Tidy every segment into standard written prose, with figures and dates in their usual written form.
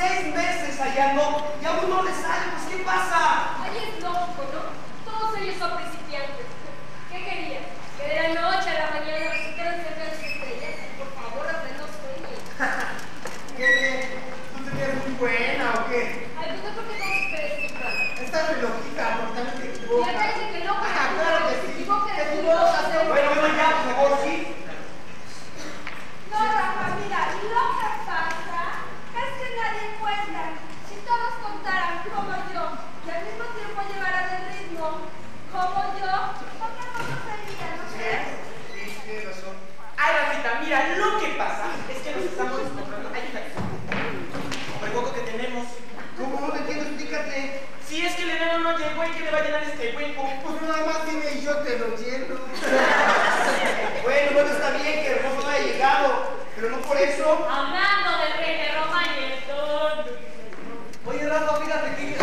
6 meses ensayando y aún no le sale, pues ¿qué pasa? Ahí es lógico, ¿no? Todos ellos son principiantes. ¿Qué querías? Que de la noche a la mañana resultaran ser grandes estrellas. Por favor, aprenda sueños. ¿Qué bien? ¿Tú te ves muy buena o qué? Ay, pues no creo que todos ustedes sufran. Estás muy loquita, porque también te equivocas. Ya parece que no, Ajá, claro que sí. te equivocas. Te equivocas. Bueno, ya, por favor, sí. No, Rafa, mira, lo que pasa es que nadie cuenta. Si todos contaran como yo y al mismo tiempo llevaran el ritmo como yo, otra cosa sería, ¿no crees? Sí, tienes razón. Ay, Rafita, mira, lo que pasa es que nos estamos encontrando. Ayúdame. Por el hueco que tenemos. ¿Cómo? No te entiendo, explícate. Si es que el enano no llegó y que le va a llenar este hueco. Pues nada más dime y yo te lo lleno. Bueno, está bien que Hermoso no haya llegado, pero no por eso. Hablando del rey de Roma y el tonto. Oye, Rafa, fíjate que...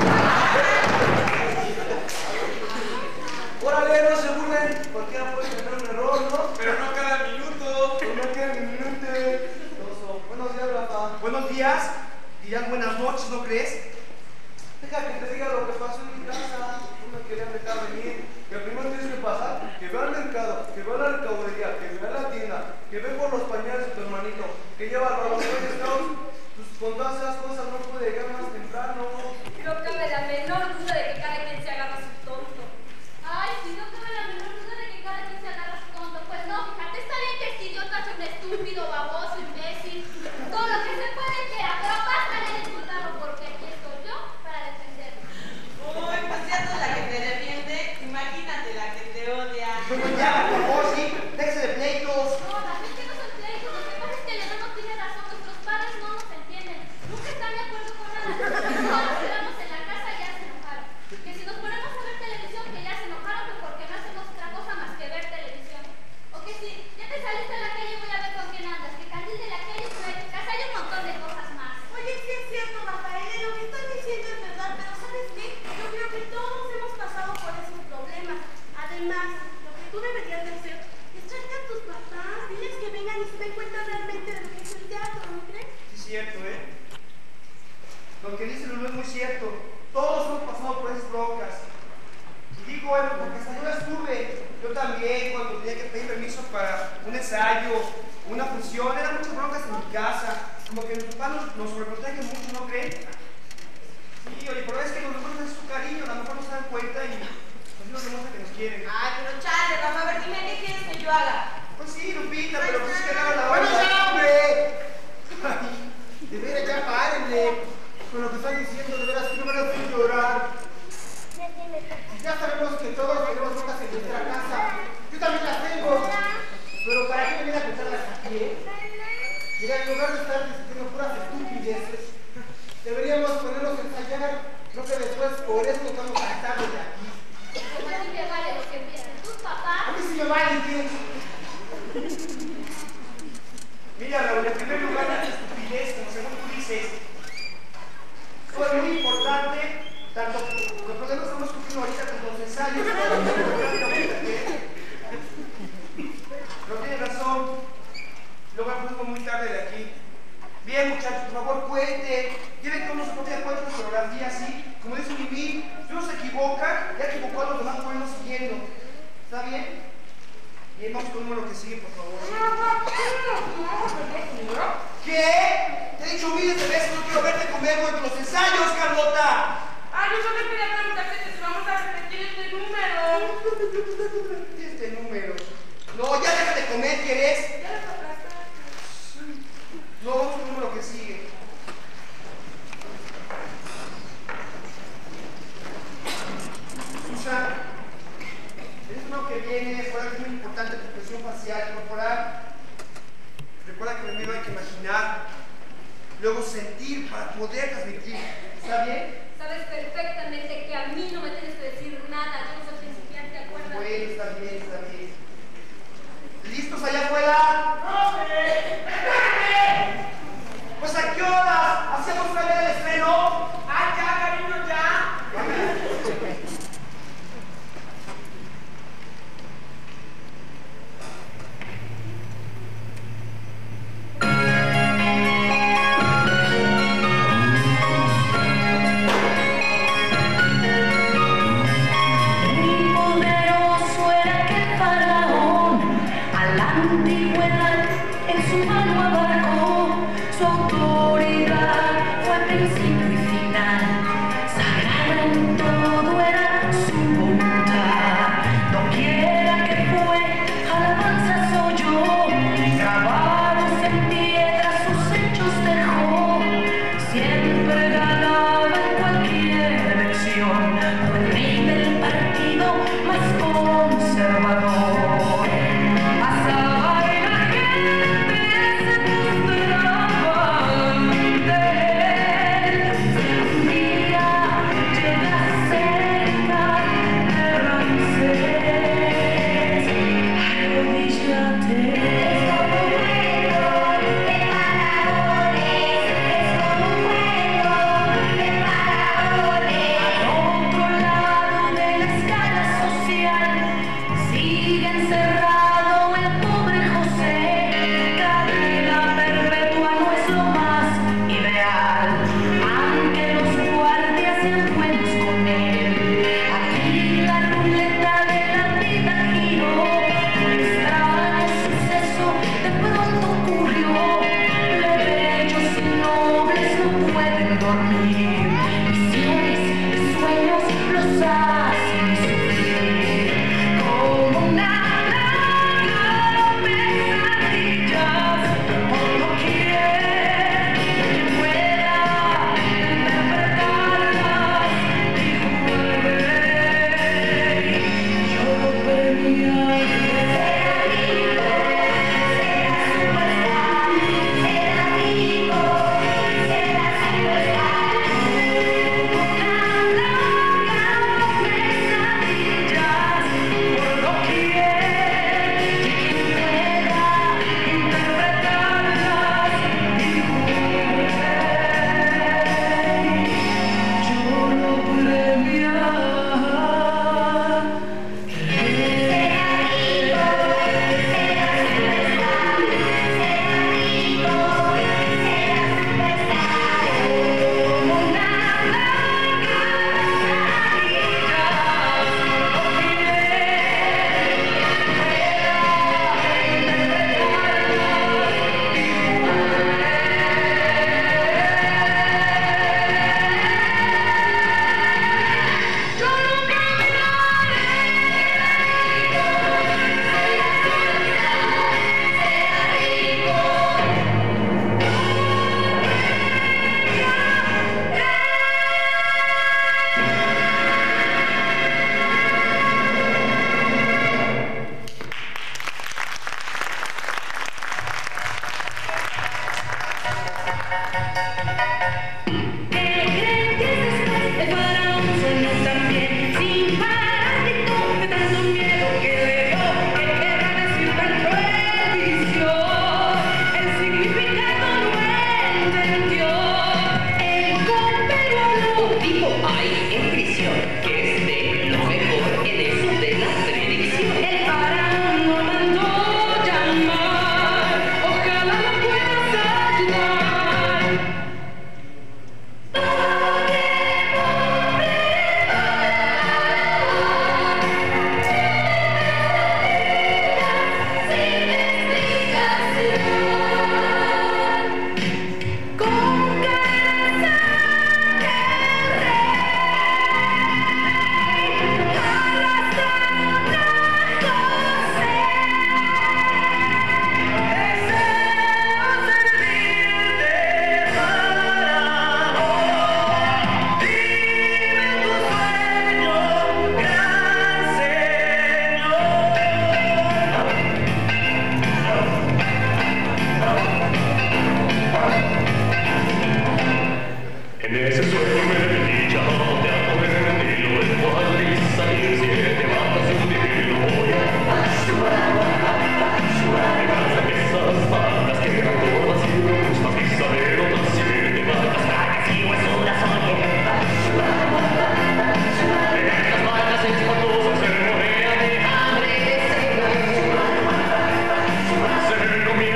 Órale, no se burlen. Cualquiera puede tener un error, ¿no? Pero no cada minuto. Pero no cada minuto. Buenos días, Rafa. Buenos días. Dirán buenas noches, ¿no crees? Deja que te diga lo que pasó en mi casa. No me querían dejar venir. Que primero tienes que pasar, que vea al mercado, que vea la recaudería, que vea la tienda, que ve por los pañales de tu hermanito, que lleva los Boy Scouts. Pues con todas esas cosas no puede llegar más temprano. No cabe la menor duda de que cada quien se agarra su tonto. Ay, si no cabe la menor duda de que cada quien se agarra su tonto. Pues no, fíjate, está bien que este idiota sea un estúpido, baboso, imbécil. Todo lo que se puede quiera, pero basta de disfrutarlo porque aquí estoy yo para defenderlo. Uy, pues ya no es la que te defiende, imagínate la que te odia. Bueno, ya, por favor, sí, déjese de pleitos. No, también que no son pleitos. Lo que pasa es que el hermano tiene razón. Nuestros padres no nos entienden. Nunca están de acuerdo con nada. Si no nos quedamos en la casa ya se enojaron. Que si nos ponemos a ver televisión que ya se enojaron que porque no hacemos otra cosa más que ver televisión. O que si ya te saliste a la calle voy a ver con quién andas. Que candil de la calle trae tu casa. Hay un montón de cosas más. Oye, sí es cierto, Rafael, lo que estás diciendo es verdad, pero ¿sabes qué? Yo creo que todos hemos pasado por esos problemas. Además, lo que tú deberías de hacer es traerte a tus papás, diles que vengan y se den cuenta realmente de lo que es el teatro, ¿no crees? Sí, es cierto, ¿eh? Lo que dice Lulú es muy cierto. Todos hemos pasado por esas broncas. Y digo, porque hasta yo las tuve. Yo también, cuando tenía que pedir permiso para un ensayo, una función, eran muchas broncas en mi casa. Como que mis papás nos sobreprotegen mucho, ¿no creen? Sí, oye, pero es que los demás es su cariño, a lo mejor no se dan cuenta y pues nos demuestra que nos quieren. Ay, pero chale, Rafa, a ver, dime, ¿qué quieres que yo haga? Pues sí, Lupita, pero pues es que nada la hora. ¡Bueno, ya, hombre! Ay, de veras, ya párenle. Con lo que están diciendo, de veras, que no me lo hacen llorar. Ya sabemos que todos tenemos broncas en nuestra casa. Yo también las tengo. Pero ¿para qué venir a contarlas aquí, eh? Mira, en lugar de estar diciendo puras estupideces, deberíamos ponernos a ensayar. Creo que después por eso nos vamos a estar de aquí. Pues a ti te vale lo que piensen tus papás. A mí sí me vale, ¿qué? Mira, Raúl, en primer lugar, la estupidez, como según tú dices, fue muy importante, tanto los problemas que estamos discutiendo ahorita como los ensayos, pero tiene razón, luego fuimos muy tarde de aquí. Bien, muchachos, por favor, cuenten, lleven todos su propia cuenta de coreografía, así, como dice Mimi, si uno se equivoca, ya equivocó a los demás por irnos siguiendo. ¿Está bien? Bien, vamos con uno lo que sigue, por favor. ¿Qué? Te he dicho miles de veces, no quiero verte comer durante los ensayos, Carlota. Ay, yo solo quería preguntarte si vamos a repetir este número. Este número. No, ya deja de comer, ¿quieres? Ya lo tocaste. No, vamos con uno lo que sigue. Susan, el uno que viene es algo muy importante, tu expresión facial, corporal. Recuerda que primero hay que imaginar, luego sentir para poder transmitir. ¿Está bien? Sabes perfectamente que a mí no me tienes que decir nada. Yo no soy principiante, ¿acuerdas? Bueno, está bien, está bien. ¿Listos allá afuera? ¡Profe! Pues ¿a qué horas? ¿Hacemos una idea de estreno? ¡Ah, ya, cariño, ya! principio y final. Sagrada en todo era su voluntad. Doquiera que fue, alabanza soy yo. Grabados en piedra sus hechos dejó. Siempre ganaba en cualquier elección. Fue el rey del partido más conservador. Pasaba y la gente se postraba ante él. Un día llega cerca de Ramsés. Arrodíllate. Encerrado el pobre José, cadena perpetua no es lo más ideal, aunque los guardias sean buenos con él. Aquí la ruleta de la vida giró, un extraño suceso de pronto ocurrió. Plebeyos y nobles no pueden dormir, visiones y sueños los hacen sufrir. Como una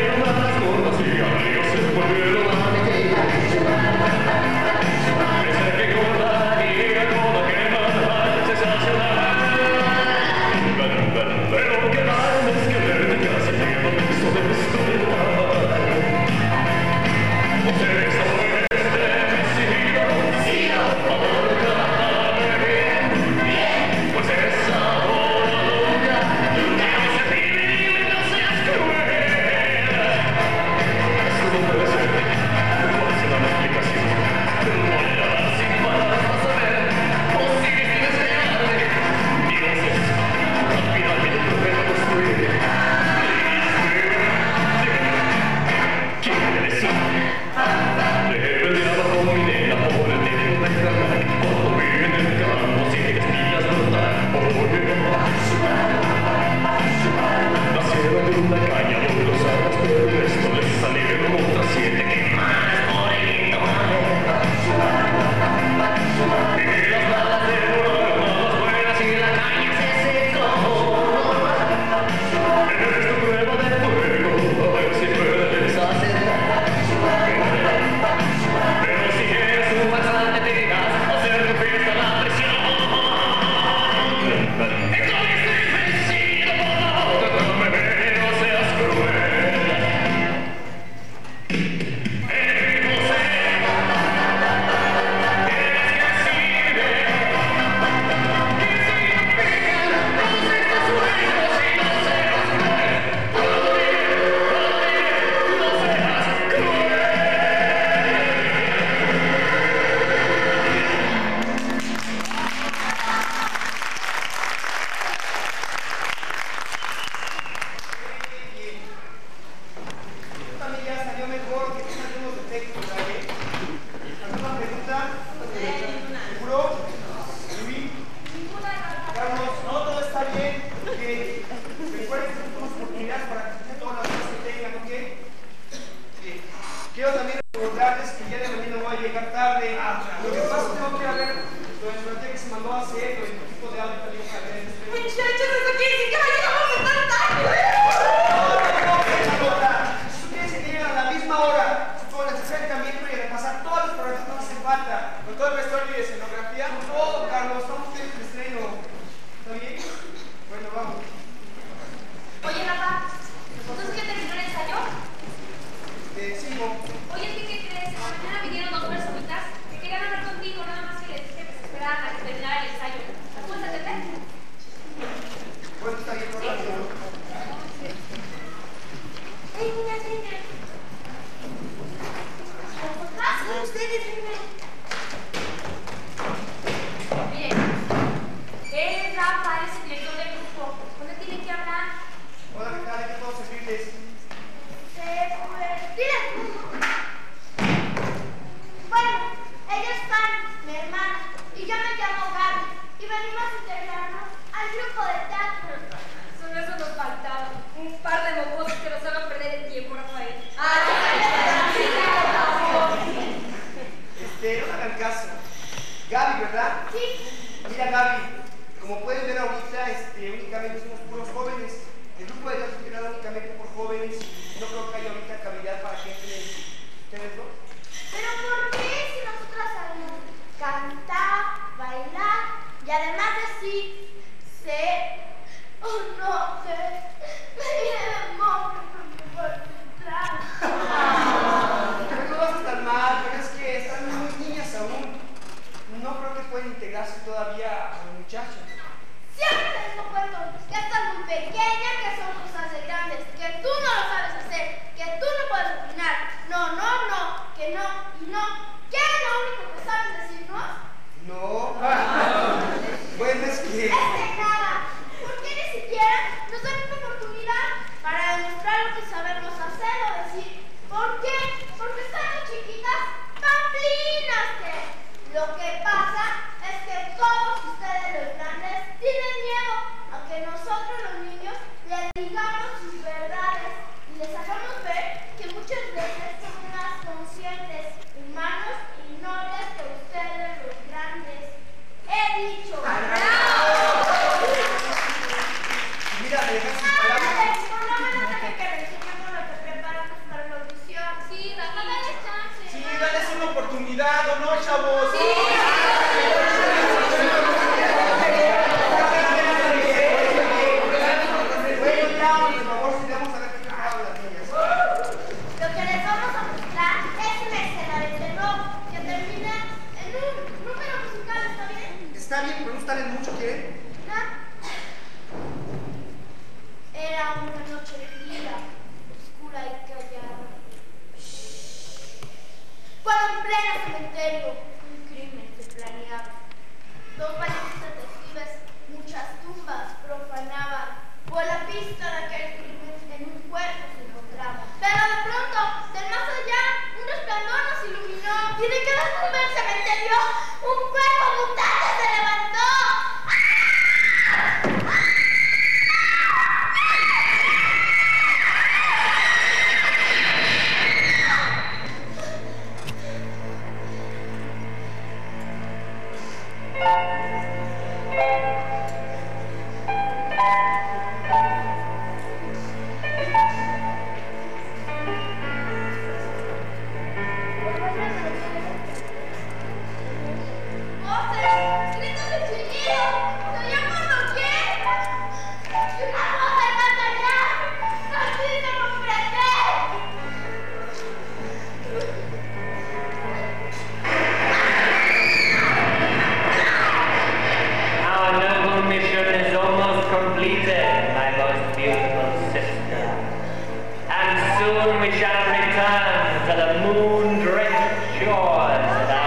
Ese llegar tarde. Lo que pasa es que tengo que ir a ver lo de la tía que se mandó a hacer, lo del equipo de audio que digo que hacer. Muchachos, eso quiere decir que mañana vamos a estar tarde. Si ustedes se llegan a la misma hora, con el acercamiento y repasar todas las palabras que nos hacen falta, con todo el vestuario y escenografía, todo, Carlos, estamos en el estreno. ¿Está bien? Bueno, vamos. Oye, Rafa, ¿entonces ya terminó el ensayo? Sí, no. Oye, ¿qué crees? Esta mañana vinieron dos personitas que querían hablar contigo, nada más que les dije que se esperaran a que terminara el ensayo. ¿Las puedes atender? Bueno, está bien, por favor. ¡Ey, niñas, niñas! ¿Qué ustedes, niñas? Miren, es Rafa, es el director del grupo. ¿Dónde tienen que hablar? Hola, ¿qué tal? ¿Qué puedo servirles? Bueno, ella es Fanny, mi hermana, y yo me llamo Gaby, y venimos a integrarnos al grupo de teatro. Solo eso nos faltaba. Un par de mocosos que nos hagan perder el tiempo, Rafael. No me hagan caso. Gaby, ¿verdad? Sí, Mira, Gaby, como pueden ver ahorita, únicamente somos puros jóvenes. El grupo de teatro es creado únicamente por jóvenes. No creo que haya ahorita cavidad para que entren ustedes dos. pero ¿por qué si nosotras sabemos cantar, bailar y además decir, ser o no ser? Me enamoro por detrás. Pero no vas a estar mal, pero es que están muy niñas aún. No creo que pueden integrarse todavía a los muchachos. Siempre te digo cuento que estás muy pequeña, que son cosas de grandes, que tú no lo sabes hacer, que tú no puedes opinar. No, no, no, que no y no. ¿Qué es lo único que sabes decirnos? No. Bueno, es que... Es de nada. ¿Por qué ni siquiera nos dan una oportunidad para demostrar lo que sabemos hacer o decir? ¿Por qué? Porque estamos chiquitas, pamplinas que lo que pasa es que todos ustedes los grandes tienen miedo a que nosotros los niños les digamos sus verdades y les hagamos ver que muchas veces son más conscientes, humanos y nobles que ustedes los grandes. He dicho. Mira, me dejas sin palabras. Por lo menos deje que le enseñemos lo que preparamos para la audición. Sí, Rafa, dale chance. Sí, dales una oportunidad, ¿o no, chavos? Bueno, ya, por favor, sigamos a ver qué preparan las niñas. Lo que les vamos a mostrar es una escena de terror que termina en un número musical, ¿está bien? Está bien, pero no están en mucho, ¿quieren? Era una noche fría, oscura y callada. Cuando en pleno cementerio un crimen se planeaba. Dos valientes detectives, muchas tumbas profanaban. Por la pista de aquel crimen en un cuerpo se encontraba. Pero de pronto, del más allá, un resplandor nos iluminó. Y de cada tumba del cementerio, un cuerpo mutante se levantó. ¡Voces! ¡Gritos de chillido! ¡Se oía por doquier! ¡Y una voz del más allá! ¡Nos hizo comprender! Our noble mission is almost completed, my most beautiful sister. And soon we shall return to the moon-drenched shores that I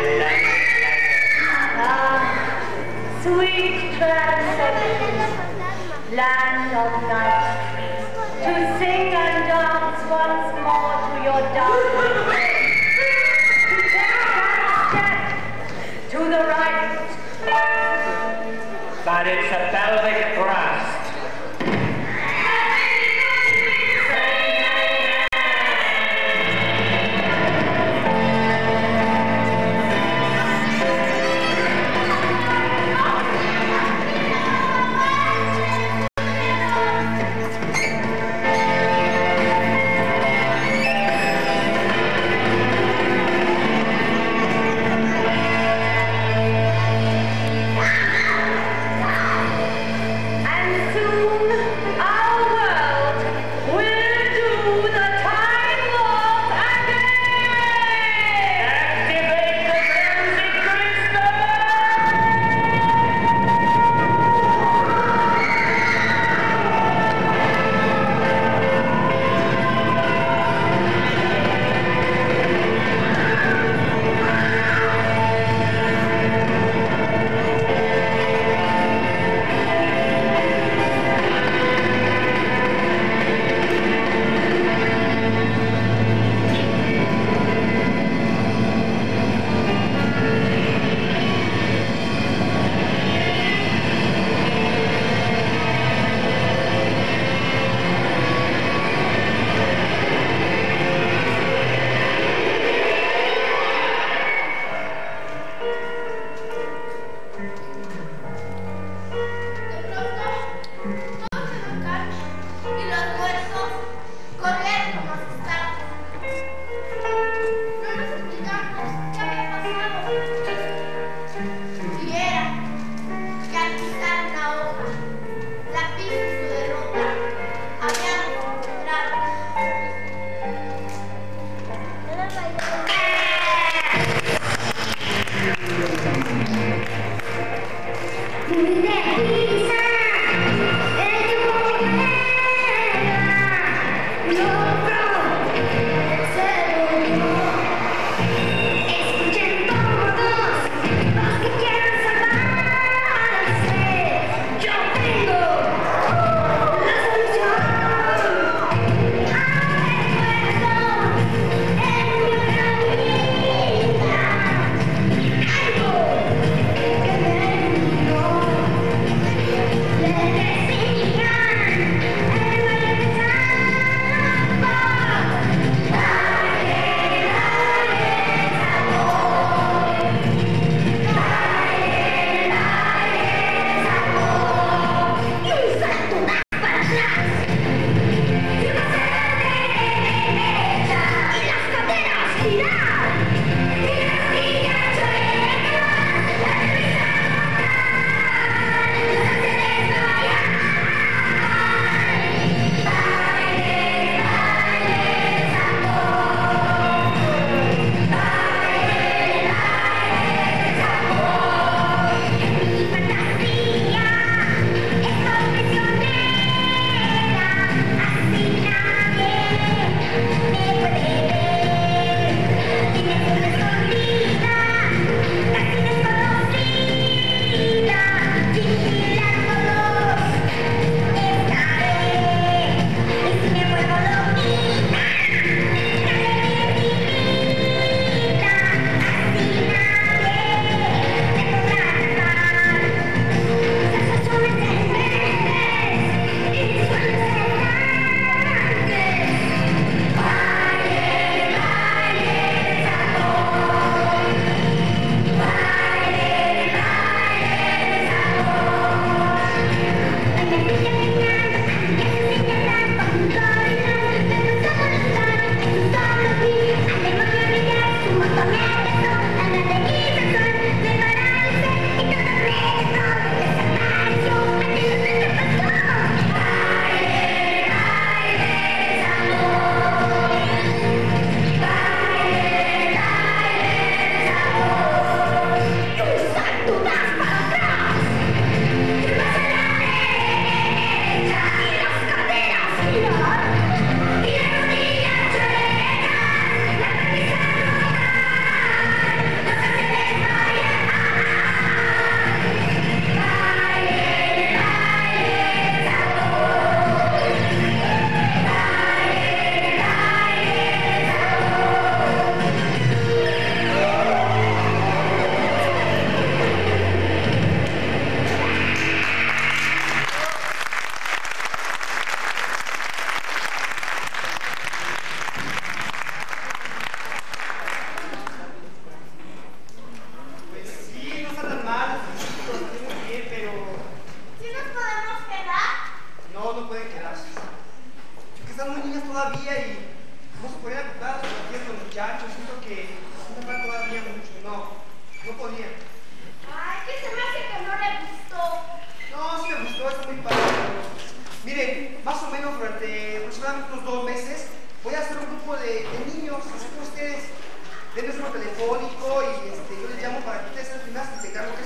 Sweet transcendence, land of night, to sing and dance once more to your darling face, to take one step to the right. but it's a pelvic thrust.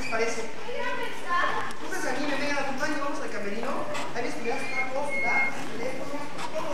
parece? Entonces a mí me vengan a tu baño, vamos al camerino. Ahí ves que me das tacos, datos, teléfonos, todo.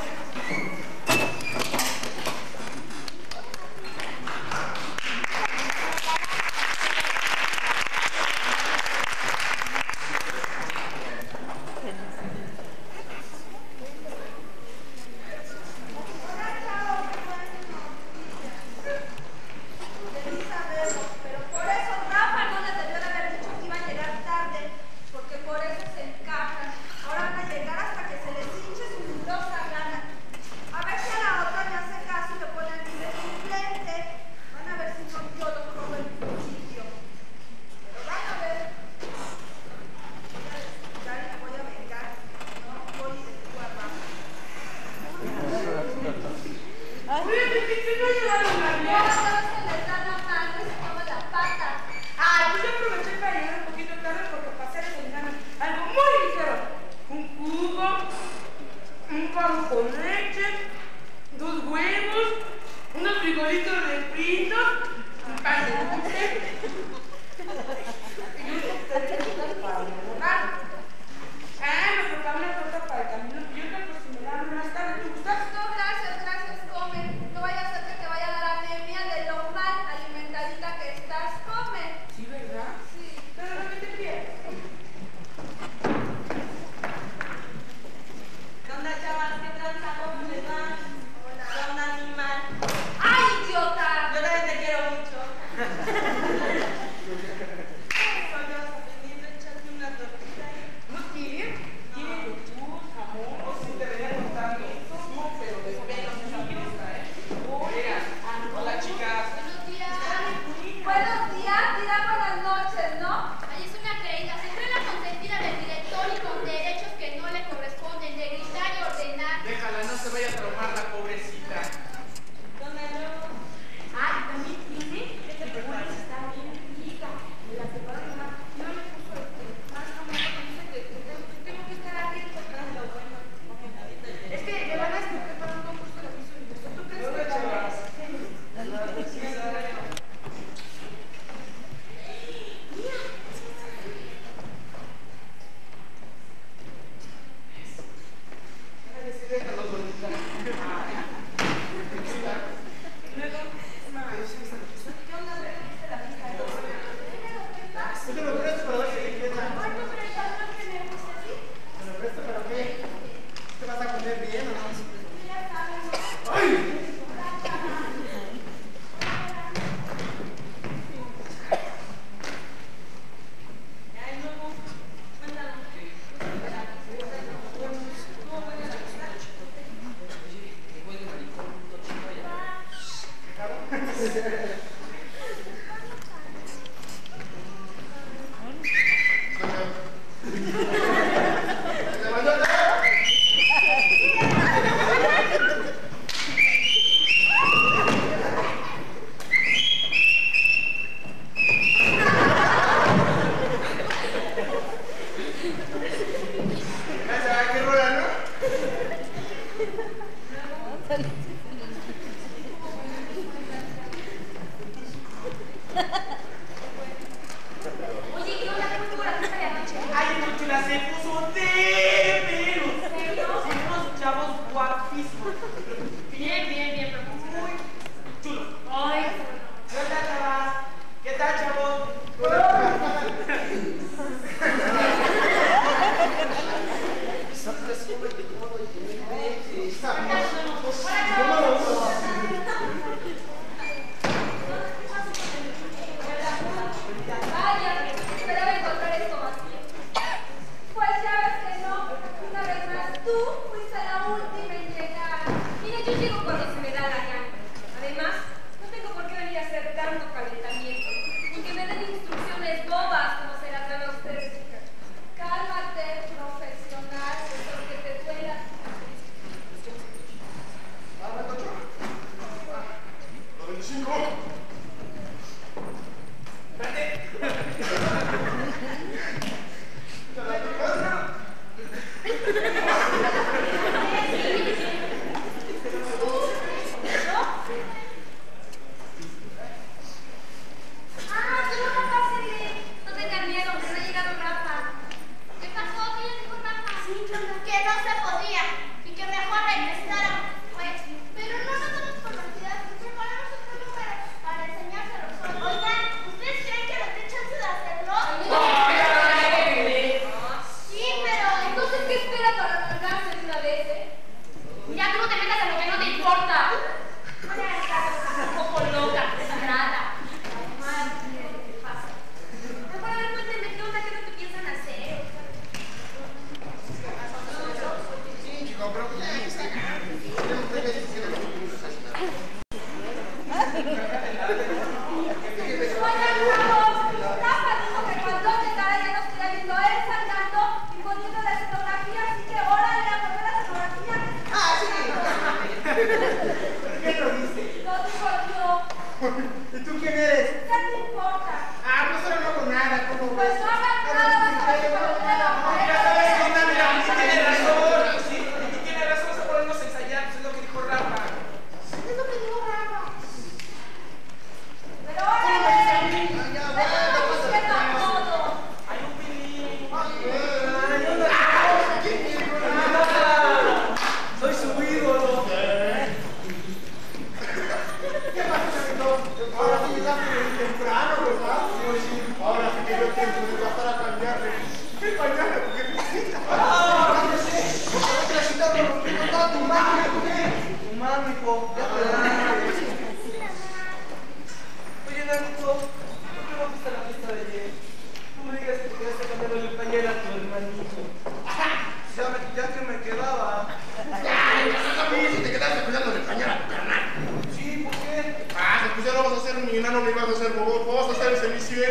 No tengan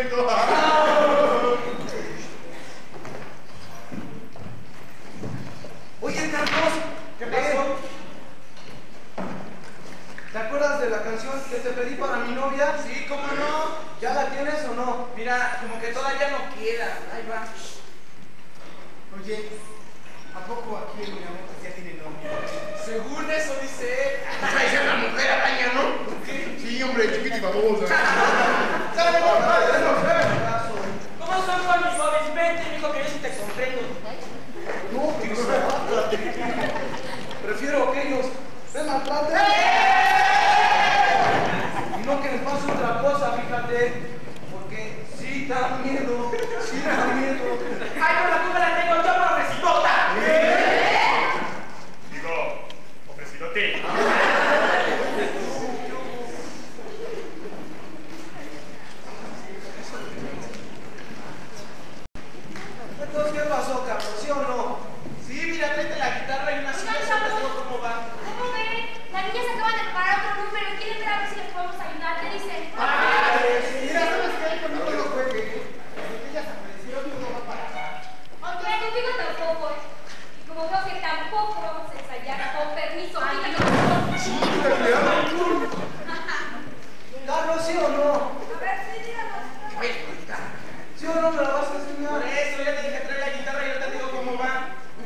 momento. Oye, Carlos, ¿qué pasó? ¿Te acuerdas de la canción que te pedí para mi novia? Sí, ¿cómo no? ¿Ya la tienes o no? Mira, como que todavía no queda. Ahí va. Oye, ¿a poco aquí en Miramontes ya tiene novia? Según eso dice él. Traes a la mujer araña, ¿no? Sí, hombre, chiquita y babosa. ¿Cómo son con mis jóvenes? Vente, mijo, que yo sí te comprendo. No, prefiero que ellos me maltraten. Y no que les pase otra cosa, fíjate. Porque sí da miedo, sí da miedo. ¡Ay, no, la culpa la tengo yo, profesidota! Digo, ofrecidote. Entonces, ¿qué pasó, Carlos? ¿Sí o no? Sí, mira, tráete la guitarra y una silla. Te digo cómo va. ¿Cómo ven? Las niñas acaban de preparar otro número y quieren ver a ver si les podemos ayudar. ¿Qué dicen? Mira, ¿sabes qué? Conmigo no juegue. Porque ella se apareció y no va para acá. Ok, contigo tampoco, ¿eh? Y como veo que tampoco vamos a ensayar, con permiso, quítate por favor. Carlos, ¿sí o no? A ver, sí, díganos. ¿Sí o no me la vas a enseñar? Por eso, ya te dije, trae la guitarra y ahorita te digo cómo va.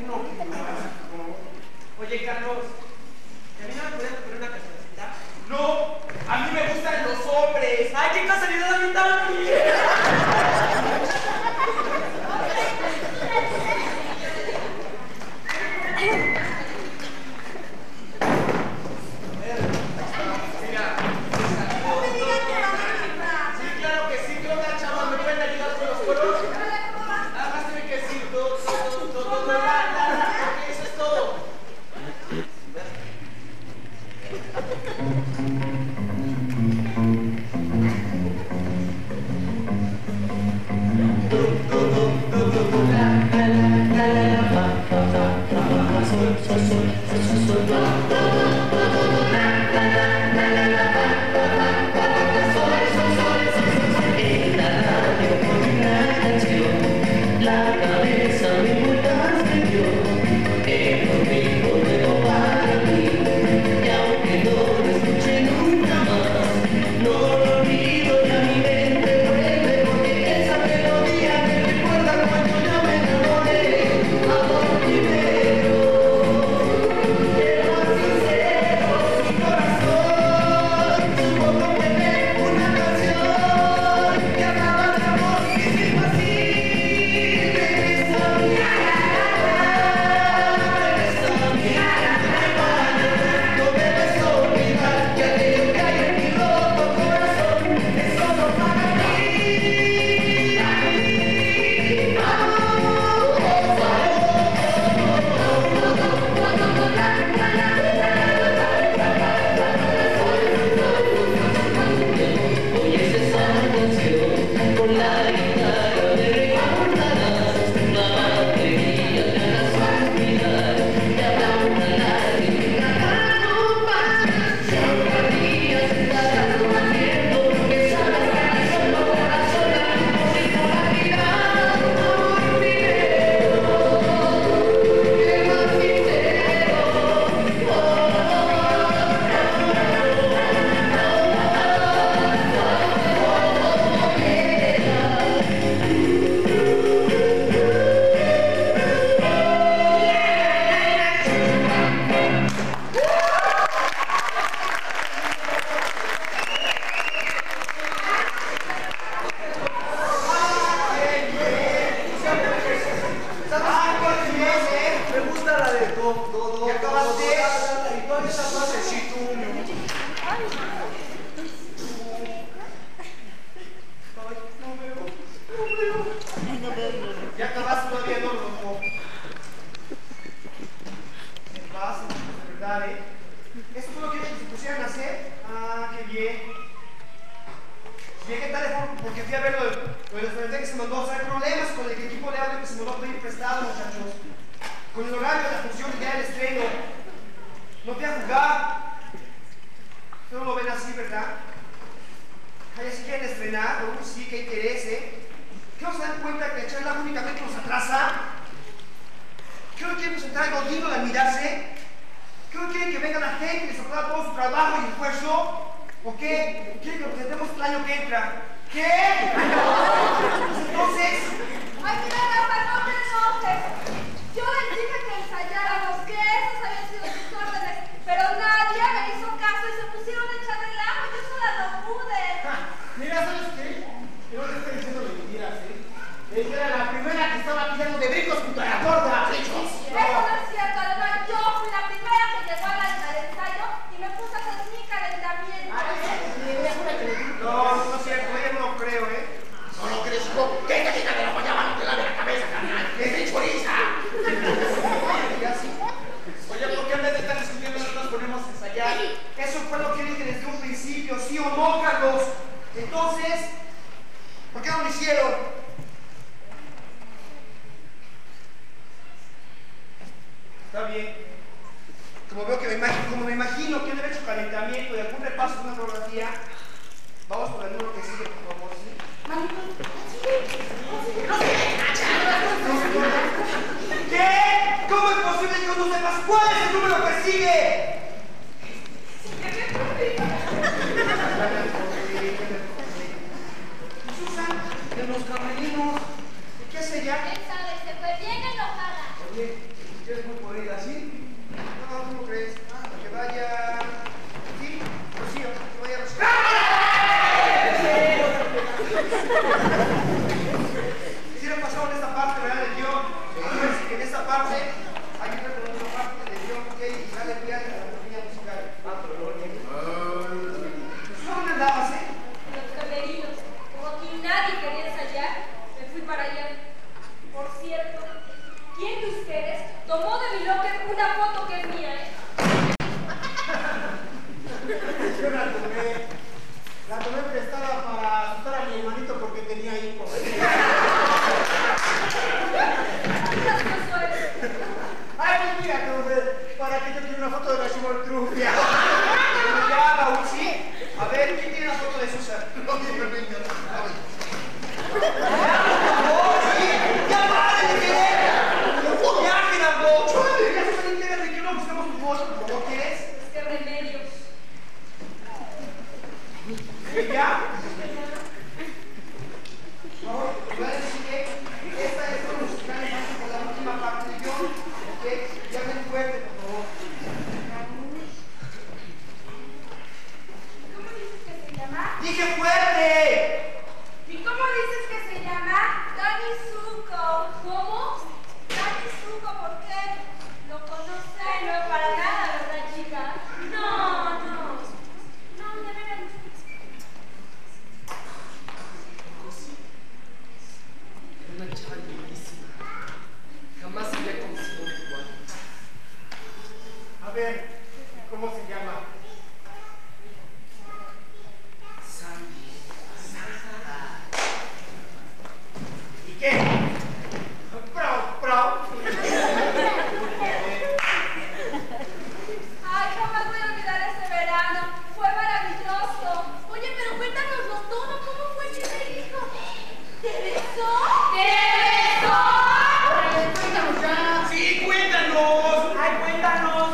Oye, Carlos, ¿a mí no me podías poner una cancioncita? No, a mí me gustan los hombres. ¡Ay, qué casualidad, a mí también! Mira, No me digan que vamos a cantar. sí, claro que sí. ¿Qué onda, chavos? ¿Me pueden ayudar con los coros? Nada más tienen que decir do, la, ok, eso es todo. Ya acabaste todavía, no, loco. En paz, de verdad, ¿eh? ¿Eso fue lo que ellos se pusieran a hacer? Ah, qué bien. Bien, ¿qué tal? Porque fui a ver lo de los que se mandó a hacer problemas con el equipo de audio que se mandó a pedir prestado, muchachos. Con el horario de la función del día del estreno. No te a jugar. Ustedes lo ven así, ¿verdad? Ay, así que quieren estrenar, uy, sí, qué interés, ¿eh? ¿Qué no se dan cuenta que echar el agua únicamente nos atrasa? ¿Qué no quieren presentar algo digno de admirarse? ¿Qué no quieren que venga la gente y les aplauda todo su trabajo y esfuerzo? ¿O qué? ¿Quieren que lo presentemos el año que entra? ¿Qué? Pues entonces... Ay, mira, Rafa, no te enojes. Yo les dije que ensayáramos, que esas habían sido sus órdenes, pero nadie me hizo caso y se pusieron a echar relajo. Yo sola no pude. Mira, ¿sabes qué? Yo no le estoy diciendo mentiras, ¿eh? Ella era la primera que estaba pillando de bricos junto a la gorda. Eso no es cierto, además yo fui la primera que llegó al ensayo y me puse a hacer mi calentamiento. No, no es cierto, ella no lo creo, ¿eh? No lo crees, hijo. ¿Qué te quita de la guayaba? No te lave la cabeza, carnal. ¡Es de choriza! Oye, ¿por qué en vez de estar discutiendo no nos ponemos a ensayar? Eso fue lo que dije desde un principio, ¿sí o no, Carlos? Entonces, ¿por qué no lo hicieron? Está bien. Como veo que me imagino que han hecho calentamiento y algún repaso de una coreografía, vamos por el número que sigue, por favor, ¿sí? ¿Qué? ¿Cómo es posible que no sepas cuál es el número que sigue? Susan, de los camerinos, ¿qué hace ella? Él sabe, se fue bien enojada. Oye, ¿quieres muy por ella, sí? No, ¿cómo crees? Que vaya... ¿Sí? Rocío, que vaya Rocío. Quisiera pasar en esta parte, ¿verdad? Del guión. Sí. Que en esta parte hay una parte del guión, ¿ok? Y sale el piano y la melodía musical. ¿Dónde andabas, eh? En los camerinos. Como aquí nadie quería ensayar, me fui para allá. Por cierto, ¿quién de ustedes tomó de mi locker una foto que es mía, eh? Yo la tomé prestada para asustar a mi hermanito porque tenía hijos. Ay, pues mira, para que yo tenga una foto de la chimoltrufia. Ya, Bauchi. A ver, ¿quién tiene una foto de Susan? No, ¡ya paren de querer! ¡Ya, Gerardo! ¡Ya se enteran de que no buscamos tu foto! ¿Cómo quieres? ¿Qué remedios? ¿Ya? No, voy a decir que esta es una musical y vamos por la última parte del guión, ¿ok? Ya ven fuerte, por favor. ¿Cómo dices que se llama? ¡Dije fuerte! ¿Y cómo dices que se llama? Dani Zuko. ¿Cómo? Dani Zuko, ¿por qué? ¿Lo conoces? Ay, no, para nada, ¿verdad, chica? No, de veras. Era una chava lindísima. Jamás había conocido un igual. A ver, ¿cómo se llama? Sandy. ¿Y qué? ¡Bravo! Ay, jamás voy a olvidar ese verano. Fue maravilloso. Oye, pero cuéntanoslo todo. ¿Cómo fue que te dijo? ¿Te besó? ¡Te besó! ¡Cuéntanos ya! ¡Sí, cuéntanos! ¡Ay, cuéntanos!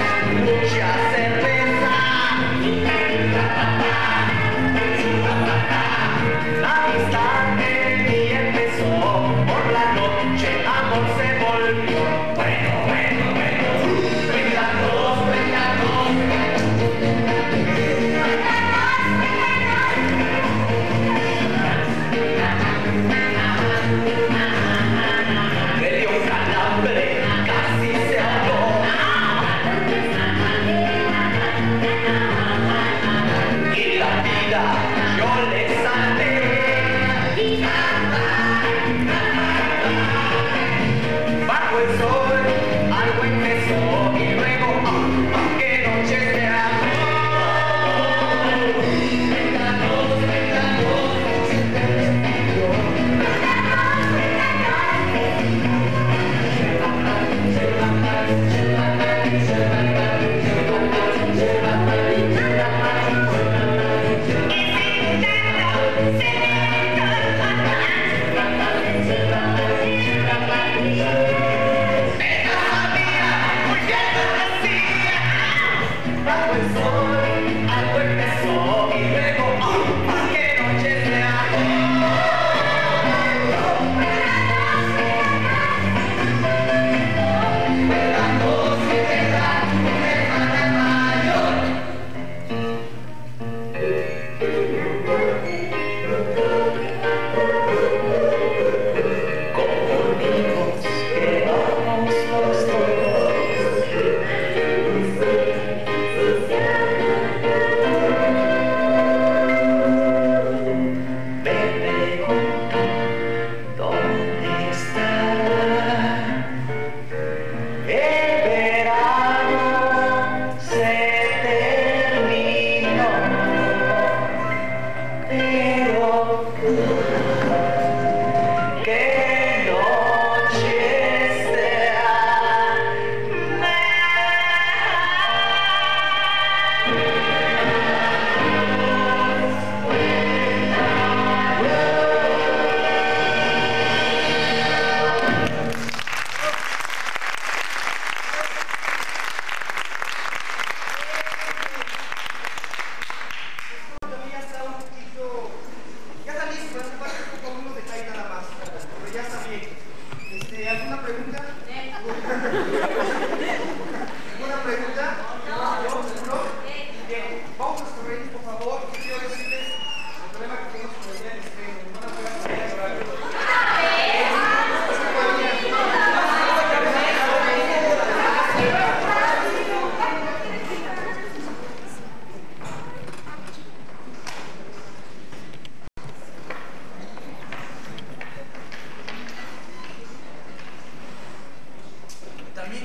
Mucha cerveza.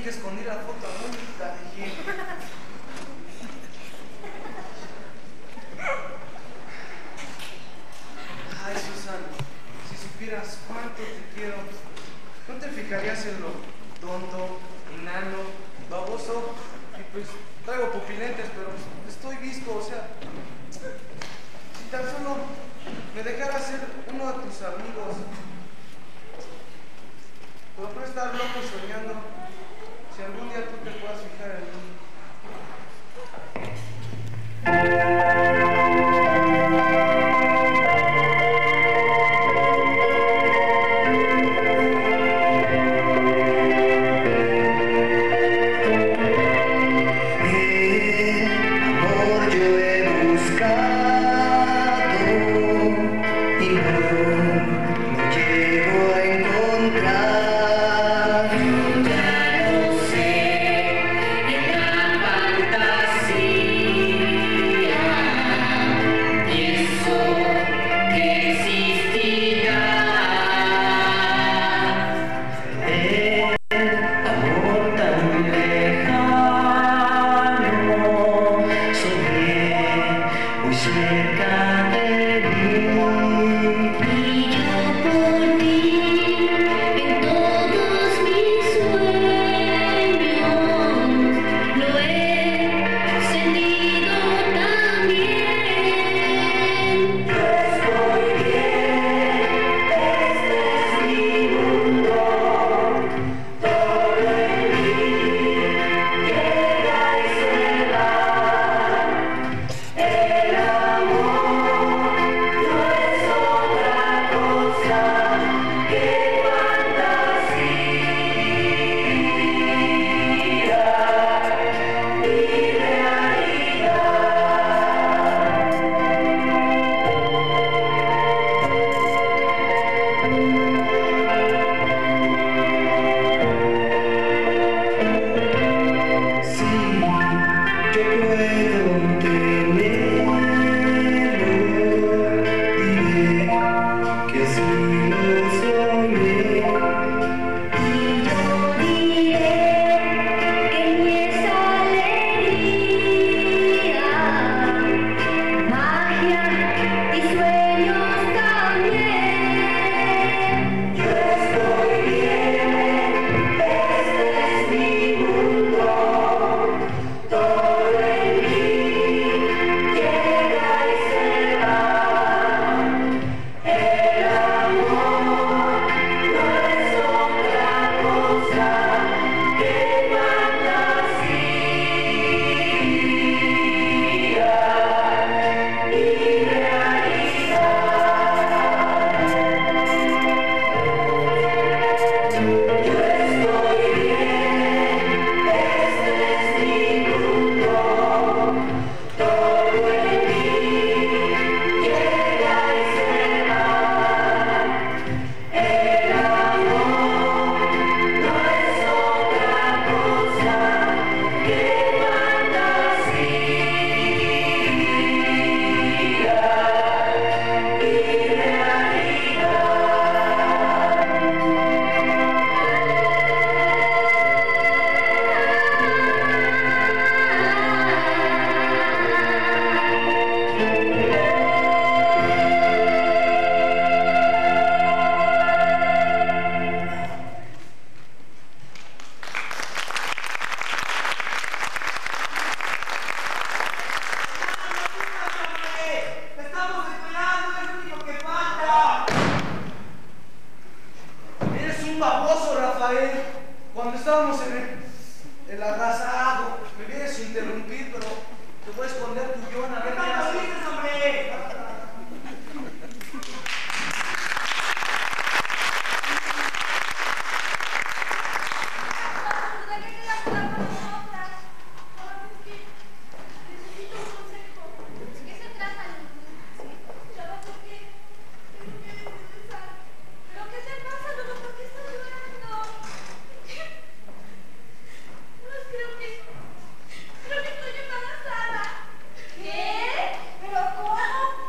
que escondí la foto a Mónica, dije. Ay, Susan, si supieras cuánto te quiero, ¿no te fijarías en lo tonto, enano, baboso? Y pues traigo pupilentes, pero estoy visto, o sea, si tan solo me dejaras ser uno de tus amigos, pero no estar loco soñando, si algún día tú te puedas fijar en mí. Cuando estábamos en el agasajo, me vienes a interrumpir, pero te voy a esconder tu guión a ver qué haces, hombre. ¿Qué? ¿Pero cómo?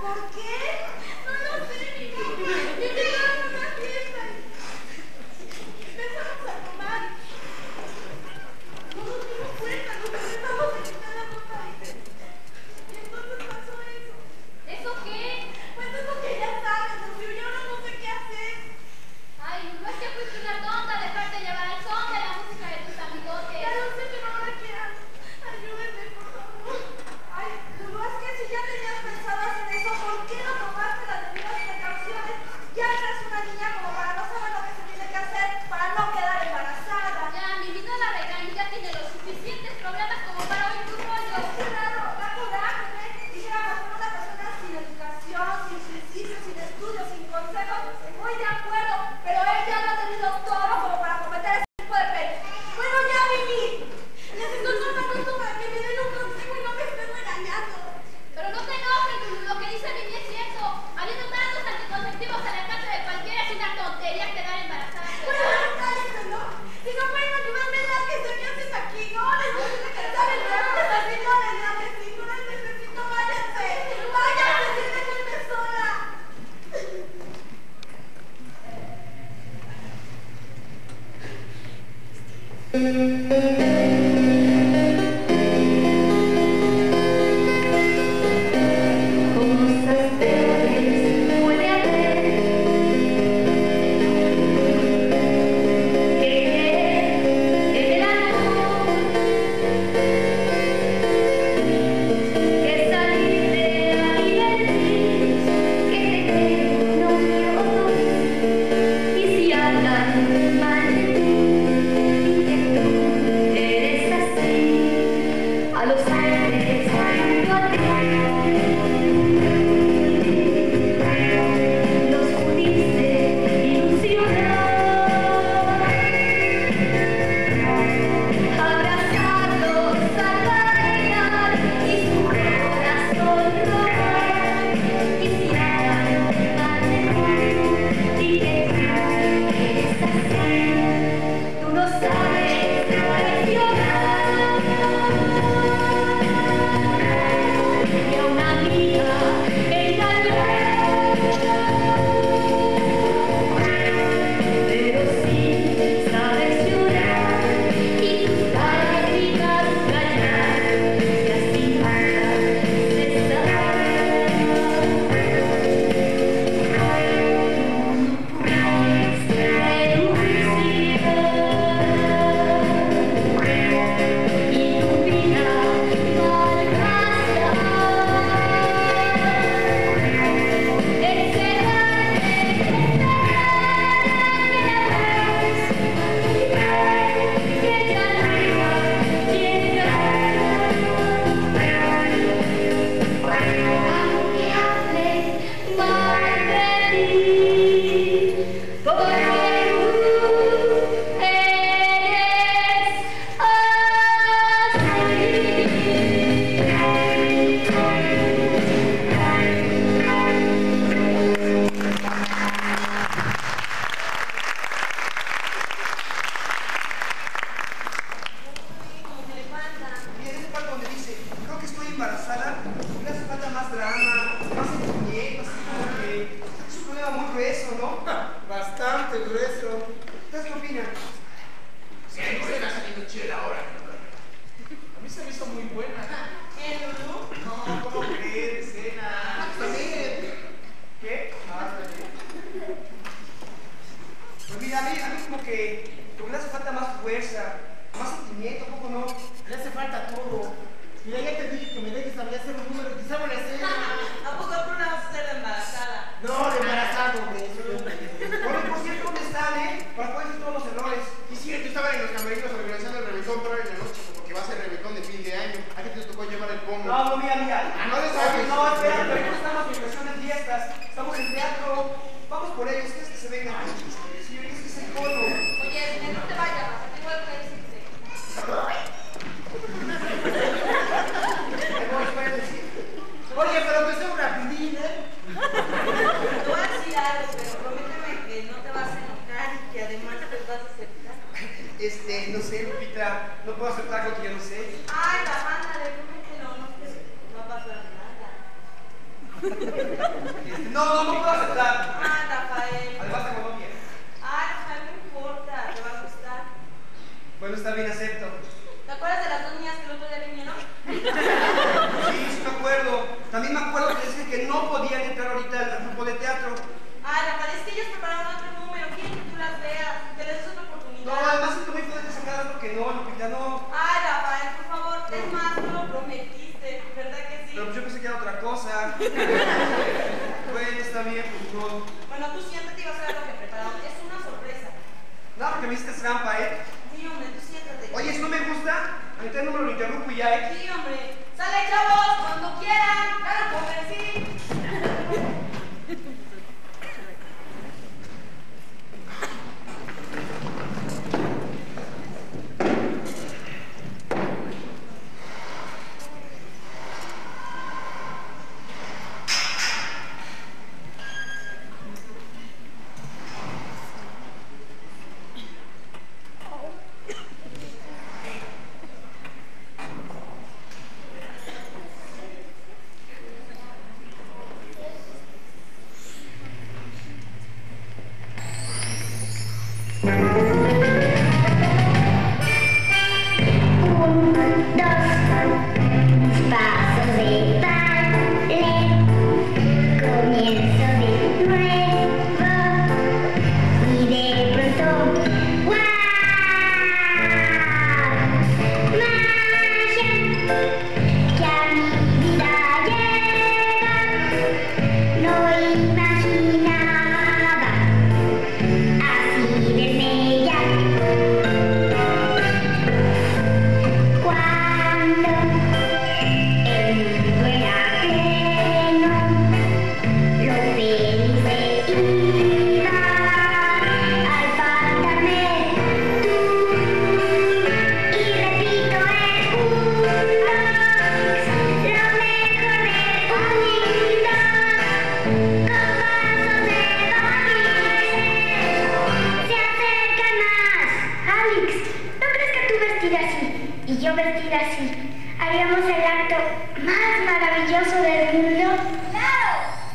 momento más maravilloso del mundo? ¡Claro!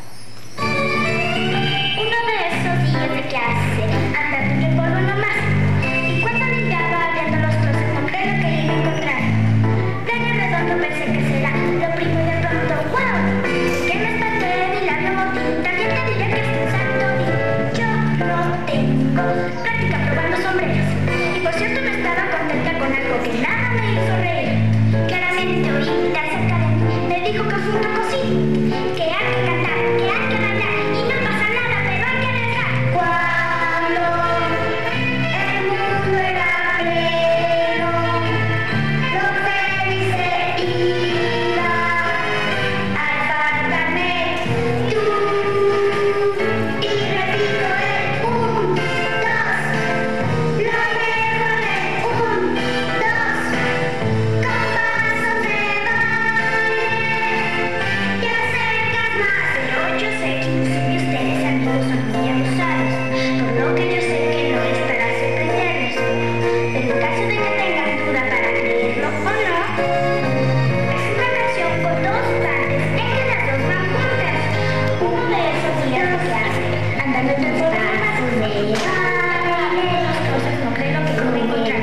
Uno de esos días de clase, andando de polvo nomás, y cuando limpiaba abriendo los closets no creo que iba a encontrar. Plano redondo pensé que será lo primo y de pronto, ¡wow! Que me espanté, mi labio botín, también te diré que es un santo día. Yo no tengo práctica probando sombreros, y por cierto no estaba contenta con algo que nada me hizo reír. Claramente ahorita cerca de mí me dijo que fue un poco sí, que hay que cantar, que hay que bailar, y no pasa nada, pero hay que arriesgar. Cuando el mundo era pleno, lo feliz se iba al faltarme tú. Y repito el 1, 2, lo mejor el 1, 2, con pasos de baile. Te acercas más, pero yo sé que inclusive ustedes amigos son muy abusados, por lo que yo sé que no es para sorprenderlos. Pero en caso de que tengan duda para creerlo o no, es una canción con dos partes en que las dos van juntas. Uno de esos días de clase, andando entre pasos de baile, los cosas no creo que no voy a encontrar.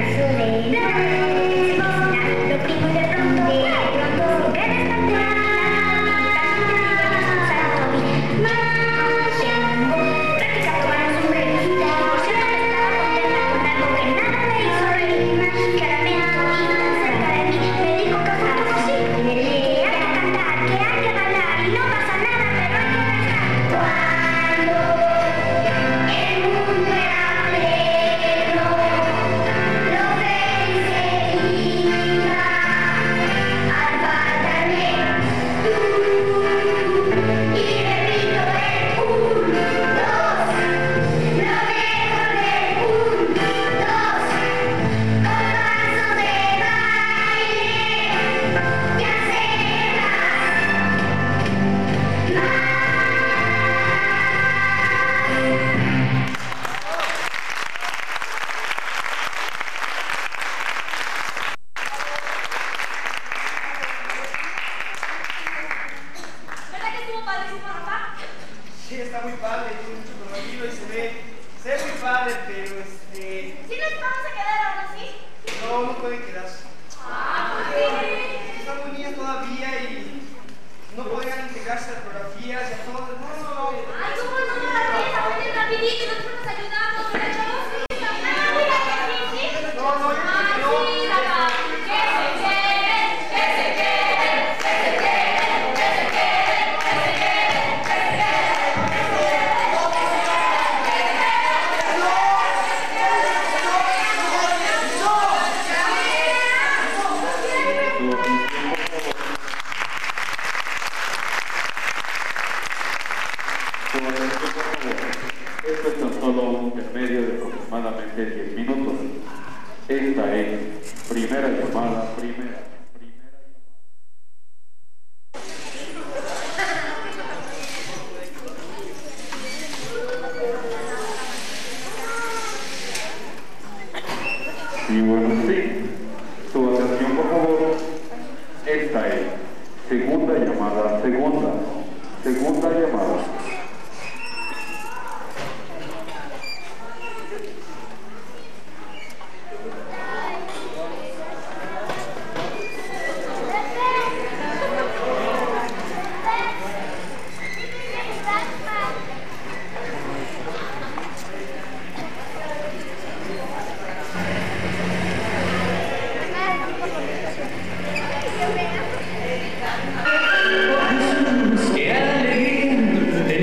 Lo primo y de pronto, que despertar, práctica tomando sombreros, y por cierto me estaba contenta con algo que nada me hizo reír. Claramente oído cerca de mí me dijo que fue algo así, que hay que cantar, que hay que bailar, y no pasa nada, pero hay que arriesgar. Cuando el mundo era pleno, lo feliz se iba al faltarme tú. Y repito el 1, 2, lo mejor del 1, 2, con pasos de baile. Te ¿Verdad que estuvo padrísimo, papá? Sí, está muy padre, tiene mucho colorido y se ve muy padre, pero ¿Sí nos vamos a quedar ahora sí? no pueden quedarse. ¿Por qué? Están muy niñas todavía y no podrían integrarse a las coreografías y a todo. No. Ay, ¿cómo no? Aprenden rapidito y nosotros nos ayudamos, ¿verdad, chavos? No, yo Ay, creo que sí, papá. Que se queden, que se queden, que se queden, que se queden, que se queden, que se Esto es tan solo un intermedio de aproximadamente 10 minutos. Esta es primera llamada, primera. Y bueno, sí, su atención por favor. Esta es segunda llamada, segunda llamada. ¡Qué alegría!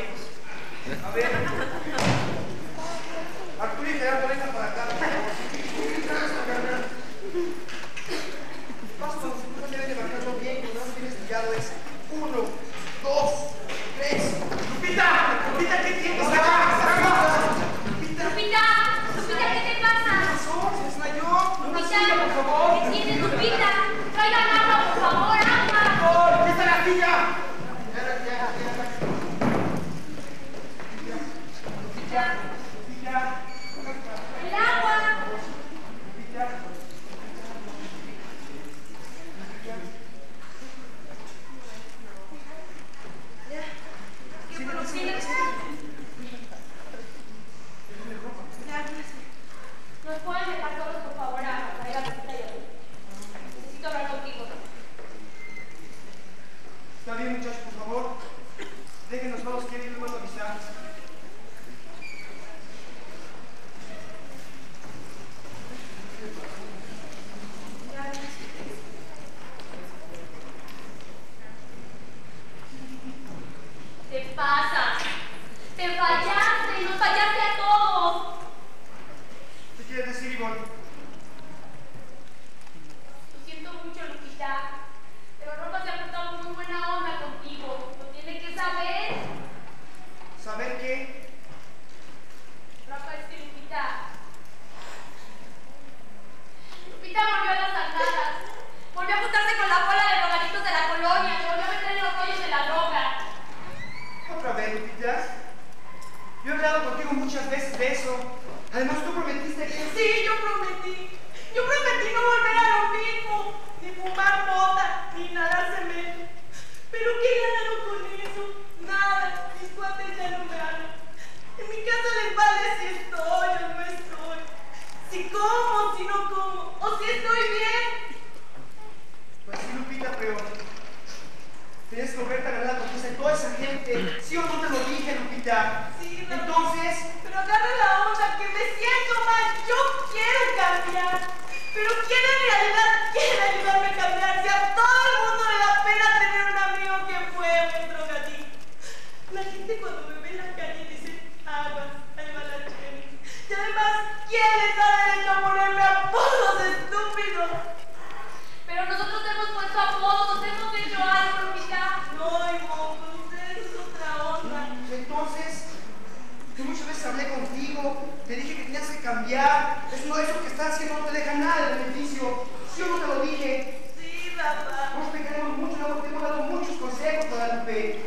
A ver. Arturo y Gerardo, vengan para acá. Vas con los números, deben de marcarlo bien, cuando no tienes guiado es 1, 2, 3. ¡Lupita! ¡Lupita, qué tienes! Lupita, ¿qué te pasa? ¿Qué pasó? ¿Se desmayó? Una silla, por favor. ¿Qué tienes, Lupita? Traigan agua, por favor, agua. ¡Por favor! ¡Aquí está la silla! El agua. ¿Qué fue lo que tienes? ¿Nos pueden dejar todos, por favor, a ir a la cita y a mí? Necesito hablar contigo. Está bien, muchachos, por favor. Déjenos, vamos, quiero ir luego a avisar. Te pasas. Te fallaste y nos fallaste a todos. ¿Qué quieres decir, Ivonne? Lo siento mucho, Lupita, pero Rafa se ha portado muy buena onda contigo. Lo tiene que saber. ¿Saber qué? Rafa, es que Lupita volvió a las andadas. Volvió a juntarse con la bola de drogadictos de la colonia. Se volvió a meter en los rollos de la droga. Otra vez, Lupita. Yo he hablado contigo muchas veces de eso. Además, tú prometiste que... Sí, yo prometí. Yo prometí no volver a lo mismo. Ni fumar mota, ni nadar cemento. ¿Pero qué ganaron con eso? Nada. Mis cuates ya no me hablan. En mi casa les vale si estoy o no estoy. Si como, si no como. O si estoy bien. Pues sí, Lupita, pero... tienes que volverte a ganar la confianza de toda esa gente. ¿Sí o no te lo dije, Lupita? Sí, Rafa. Entonces... Pero agarra la onda, que me siento mal. Yo quiero cambiar. Pero ¿quién en realidad quiere ayudarme a cambiar? Si a todo el mundo le da pena tener un amigo que fue un drogadicto. La gente cuando me ve en la calle dice, aguas, ahí va la Jenny. Y además, ¿quién les da derecho a ponerme apodos estúpidos? Pero nosotros hemos puesto apodos, hemos hecho algo, Lupita. No, hijo, con ustedes es otra onda. Entonces... yo muchas veces hablé contigo, te dije que tenías que cambiar. Eso que estás haciendo no te deja nada de beneficio. ¿Sí o no te lo dije? Sí, Rafa. Nosotros te queremos mucho, te hemos dado muchos consejos para Lupe.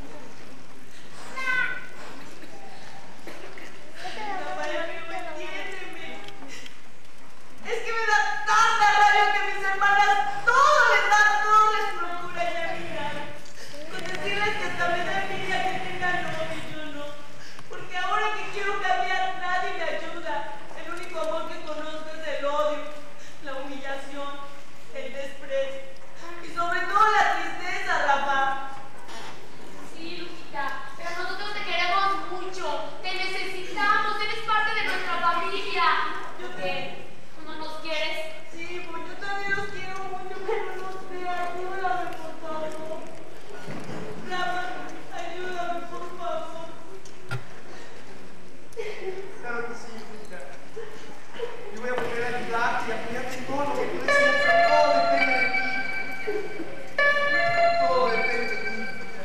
Rafa, ya me entiéndeme. Es que me da tanta rabia que mis hermanas todo les procura ya mirar. Con decirles que hasta me da envidia que tengan novio y yo no. Porque ahora que quiero cambiar, nadie me ayuda. El único amor que conozco es el odio, la humillación, el desprecio y sobre todo la tristeza, Rafa. Sí, Lupita, pero nosotros te queremos mucho. Te necesitamos, eres parte de nuestra familia. ¿Yo qué? ¿Tú no nos quieres? Sí, pues yo también los quiero mucho, pero no sé, ayúdame por favor. Rafa, ayúdame por favor. Claro que sí, Lupita. Yo voy a volver a ayudarte y a apoyarte en todo lo que tú decidas, pero todo depende de ti. Todo depende de ti, Lupita.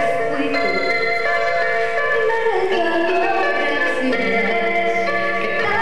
Que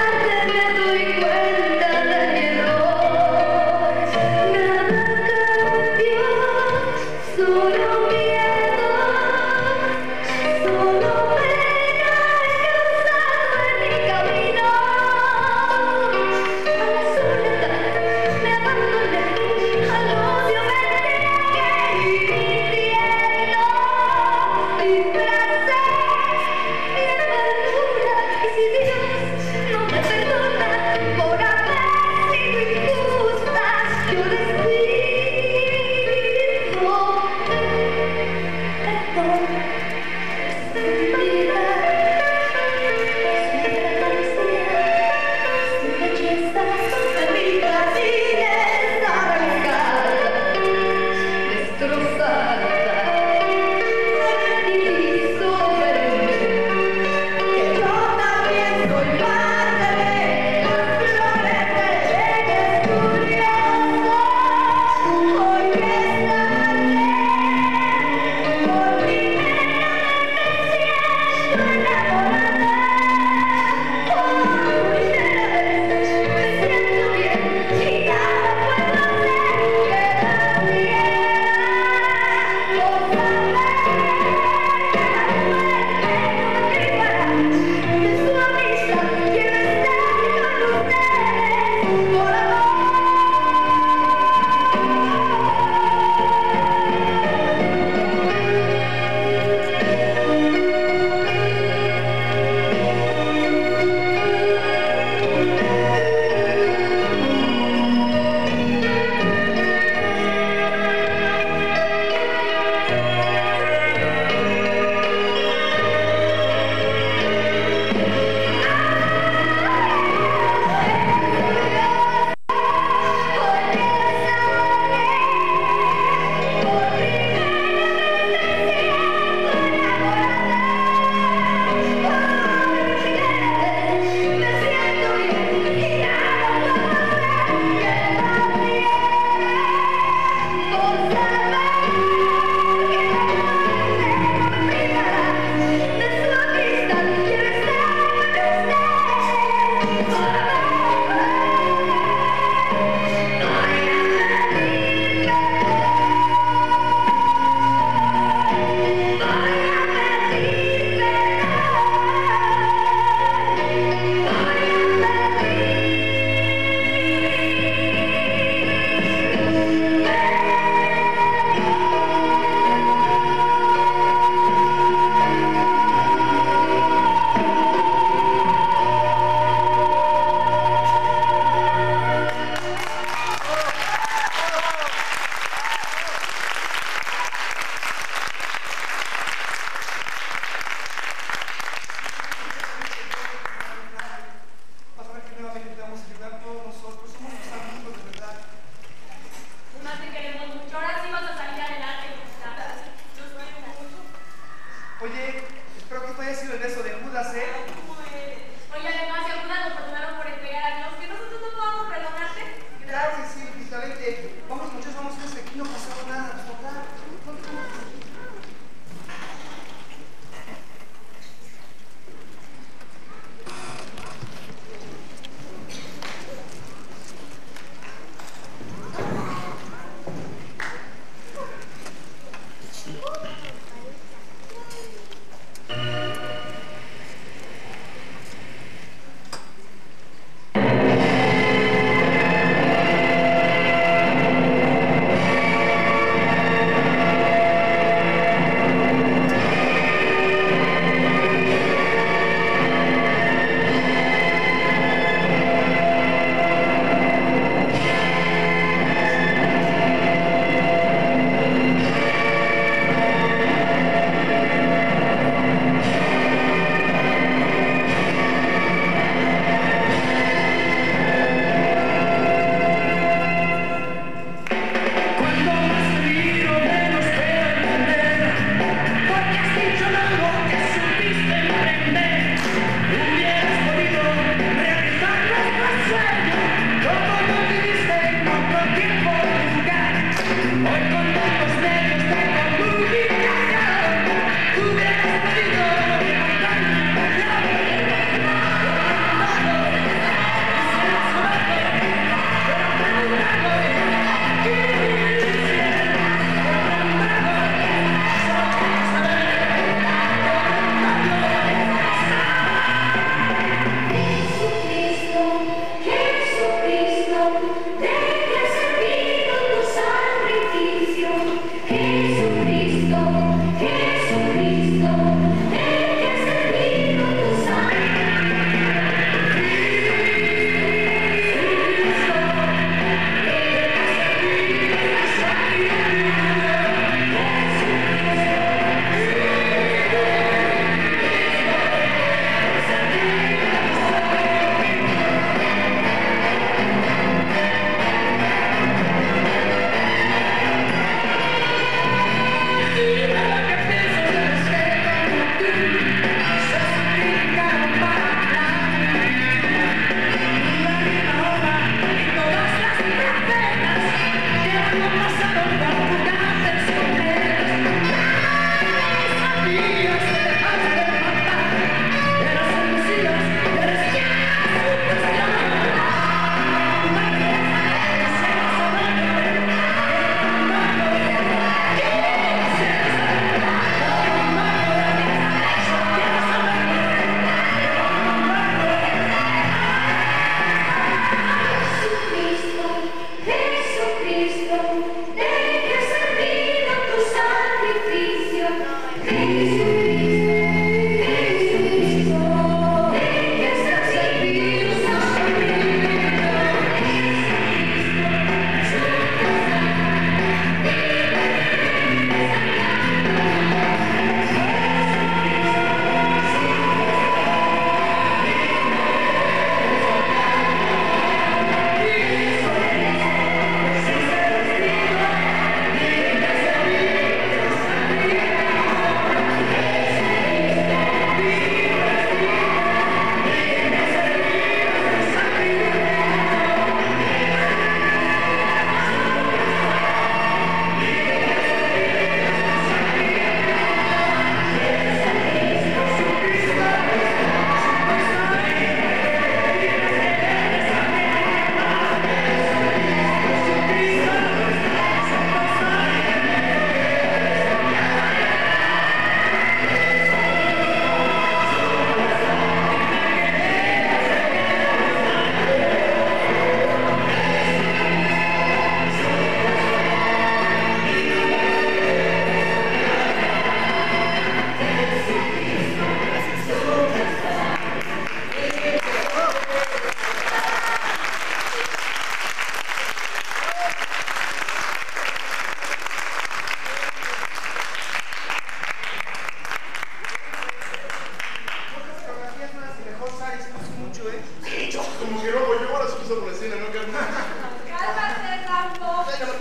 cruzo por la escena, ¿no, carnal? Cálmate, Rambo.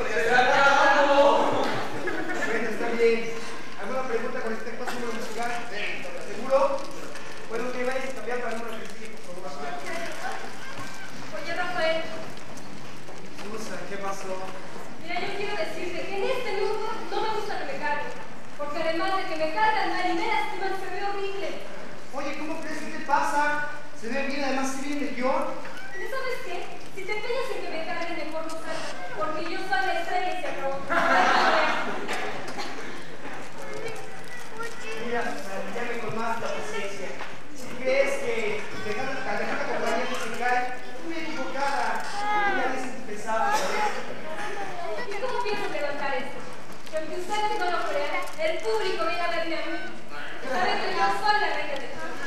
Bueno, está bien. ¿Alguna pregunta con este paso musical? ¿Seguro? Bueno, que vayas a cambiar para el número que sigue, por favor. Oye, Rafael. Susan, ¿qué pasó? Mira, yo quiero decirte que en este mundo no me gusta que me carguen. Porque además de que me cargan mal y me lastiman, se ve horrible. Oye, ¿cómo crees que te pasa? Se ve bien, además se ve en el guión. ¿Y sabes qué? Si te empeñas en que me carguen, mejor no salgas. Porque yo soy la estrella y se acabó. Mira, Susana, ya me colmaste la paciencia. Si crees que al dejar la compañía que se cae, muy equivocada. Ya es indispensable, ¿sabes? ¿Y cómo piensas levantar esto? Que aunque ustedes no lo crean, el público viene a verme a mí. Saben que yo soy la reina del show.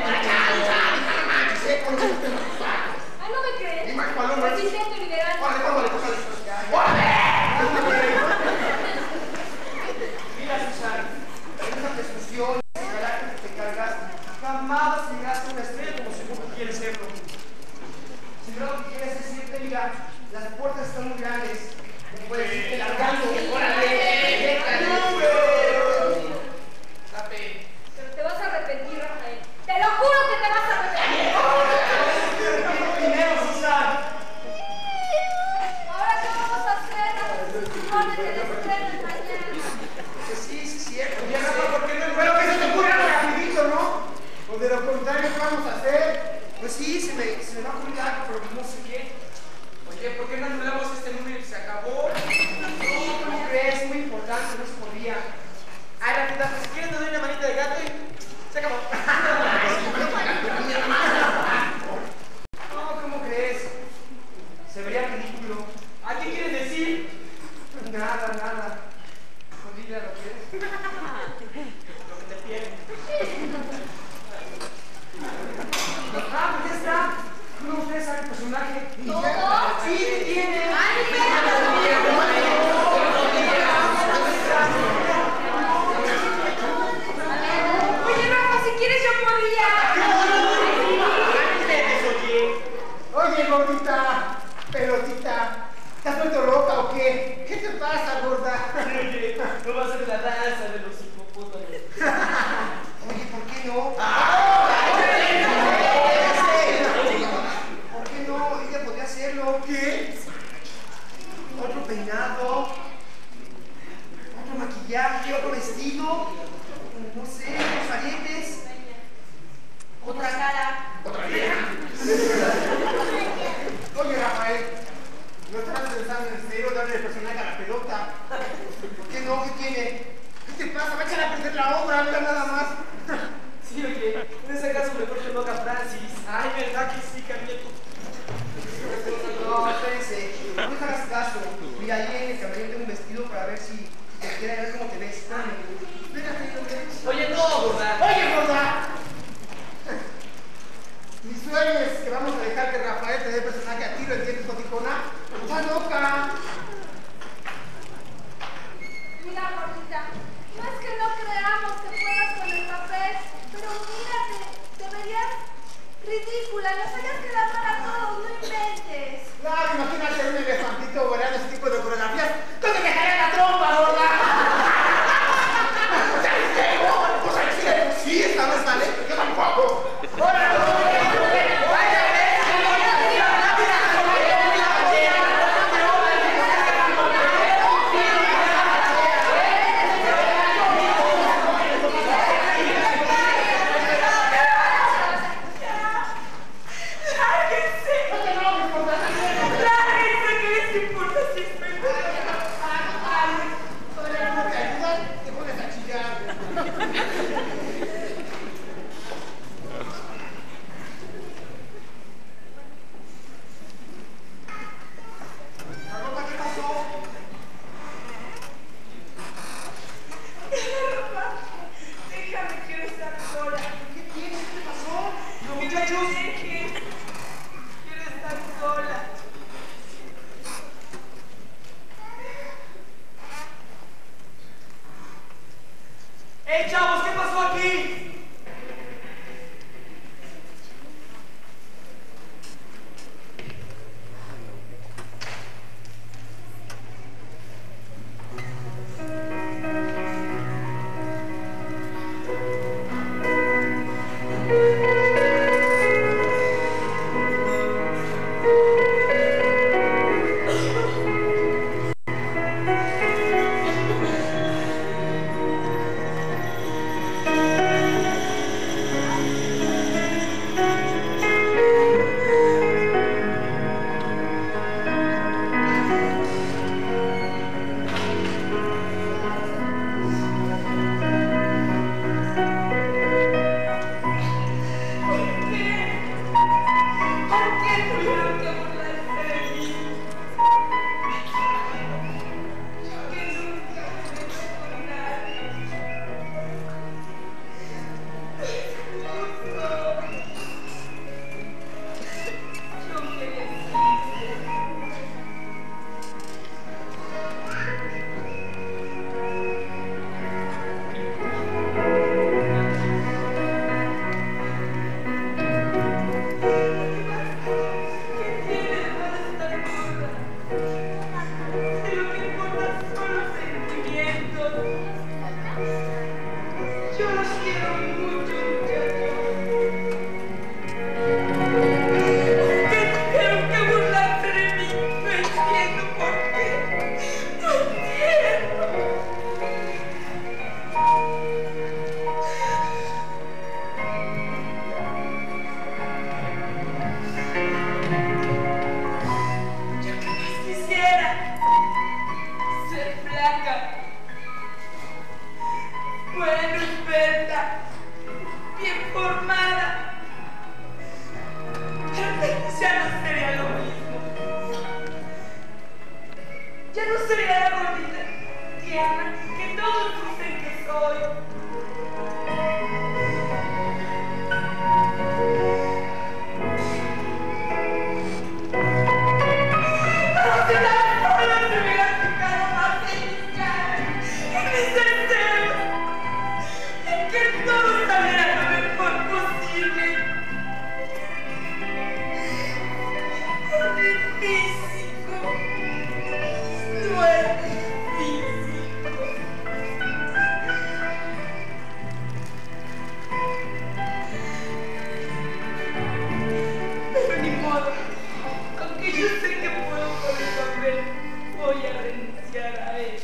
Ah, ¿no me creen? Pues intento liberar. Mira, Susana, en esa presunción, ese carácter que te cargas, jamás llegarás a una estrella como seguro que quieres serlo. Si no lo que quieres es irte, mira, las puertas están muy grandes. No puedes irte largando. Pero te vas a arrepentir, Rafael. ¡Te lo juro que te vas a arrepentir! Primero, Susana. ¿Ahora qué vamos a hacer? Supone que el estreno es mañana. Sí, es cierto. Ya, Rafa, ¿por qué no? Pero que se te ocurra rapidito, ¿no? O de lo contrario, ¿qué vamos a hacer? Pues sí, se me va a ocurrir algo, pero no sé qué. Oye, ¿por qué no anulamos este número y se acabó? No, ¿cómo crees? Es muy importante, no se podría. Ay, la puta, pues si quieres te doy una manita de gato y se acabó. No, ¿cómo crees? Se vería ridículo. ¿A qué quieres decir? Nada. Jodida, ¿lo quieres? Lo que te piden. Ah, pues ya está. ¿Cómo ustedes saben el personaje? ¿Todo? Sí, tiene. Oye, Rafa, si quieres yo podría. Oye, gordita, pelotita, ¿te has vuelto loca o qué? ¿Qué te pasa, gorda? Oye, no va a ser la raza de los hipopótamos. Oye, ¿por qué no? ¿Por qué no? Ella podría hacerlo. ¿Qué? Otro peinado, otro maquillaje, otro vestido, no sé, unos aretes, Otra cara. Otra vieja. Oye, Rafael, ¿no estarás pensando en serio darle el personaje a la pelota? ¿Por qué no? ¿Qué tiene? ¿Qué te pasa? Va a echar a perder la obra, mira nada más. Sí, oye, en ese caso mejor te toca Francis. Ay, verdad que sí, Carlito. No, espérense, no me hagas caso. Mira, ahí en el camerino tengo un vestido para ver si te quiere ver cómo te ves. Espérate, Oye, no, gorda. ¡Oye, gorda! Mi sueño es que vamos a dejar que Rafael te dé personaje a ti, ¿lo entiendes, Coticona? ¡Está loca! Mira, gordita, no es que no creamos que puedas con el papel, pero mírate, te verías ridícula, nos hayas quedado mal a todos, no inventes. Claro, imagínate un elefantito volando ese tipo de coreografías. ¿Dónde me cae la trompa, gorda? ¿Sabes qué? ¿Vos sabés qué? Sí, esta vez sale. Yo tampoco. físico no es difícil. Pero ni modo, aunque yo sé que puedo con el papel, voy a renunciar a él.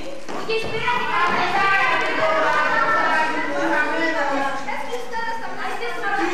Oye, espérate. Es que ustedes también se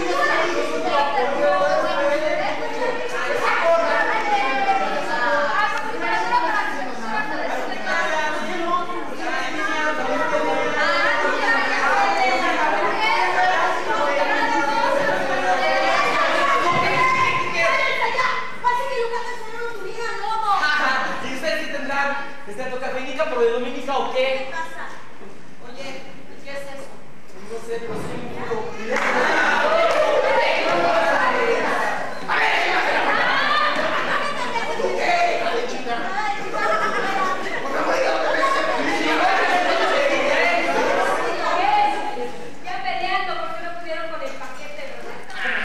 ¿Por de Dominica o qué? ¿Qué pasa? Oye, ¿qué es eso? No sé, pero soy un burro. Ya peleando porque no pudieron con el paquete, ¿verdad?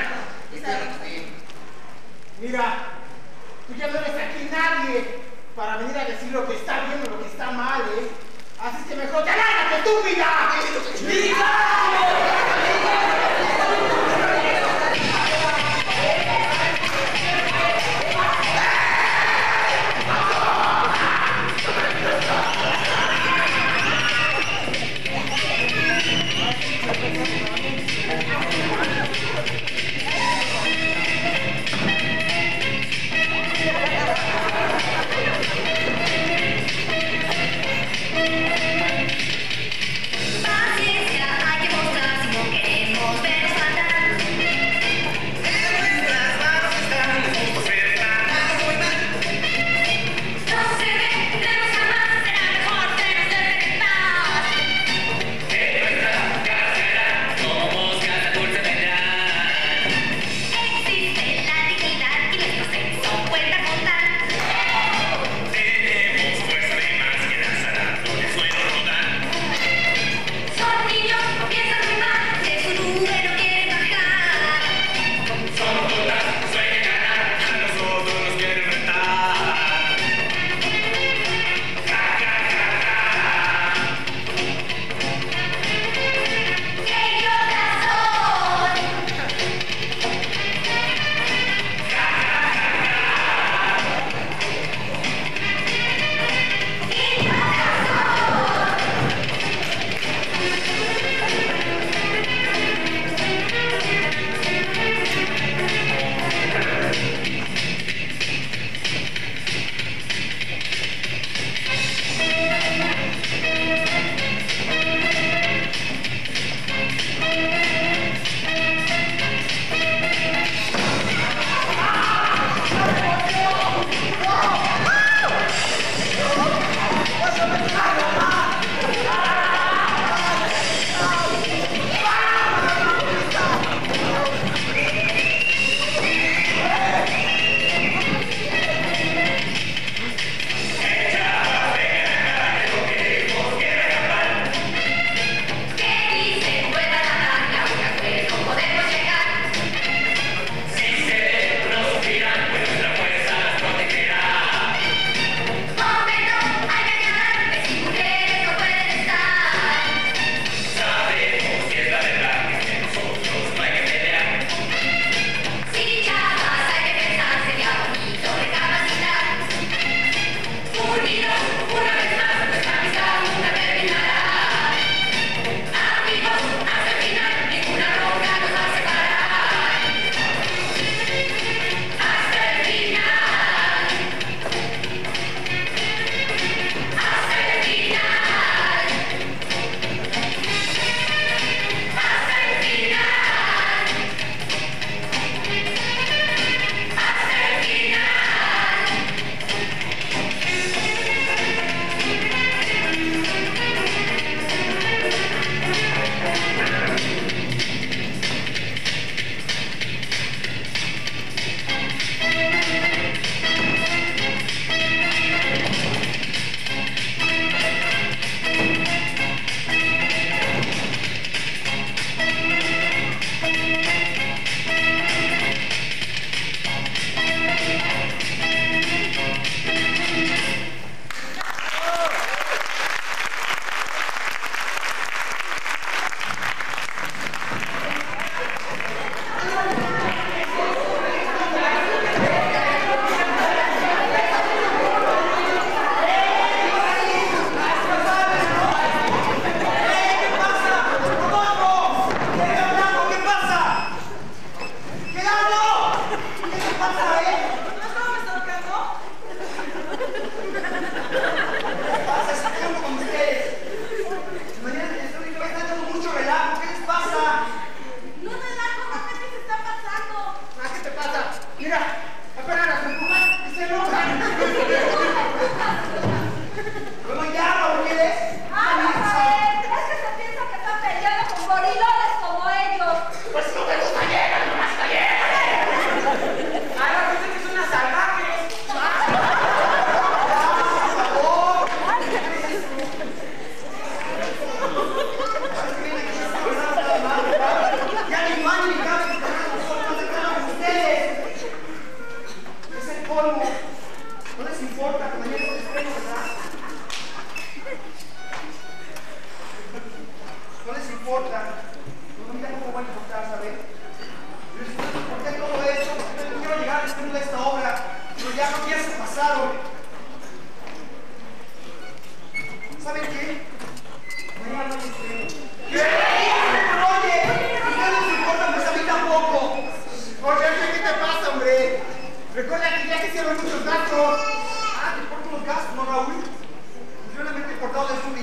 Mira, tú ya no eres aquí nadie para venir a decir lo que está bien o lo que está mal, ¿eh? Así que mejor ¡ya lárgate, estúpida!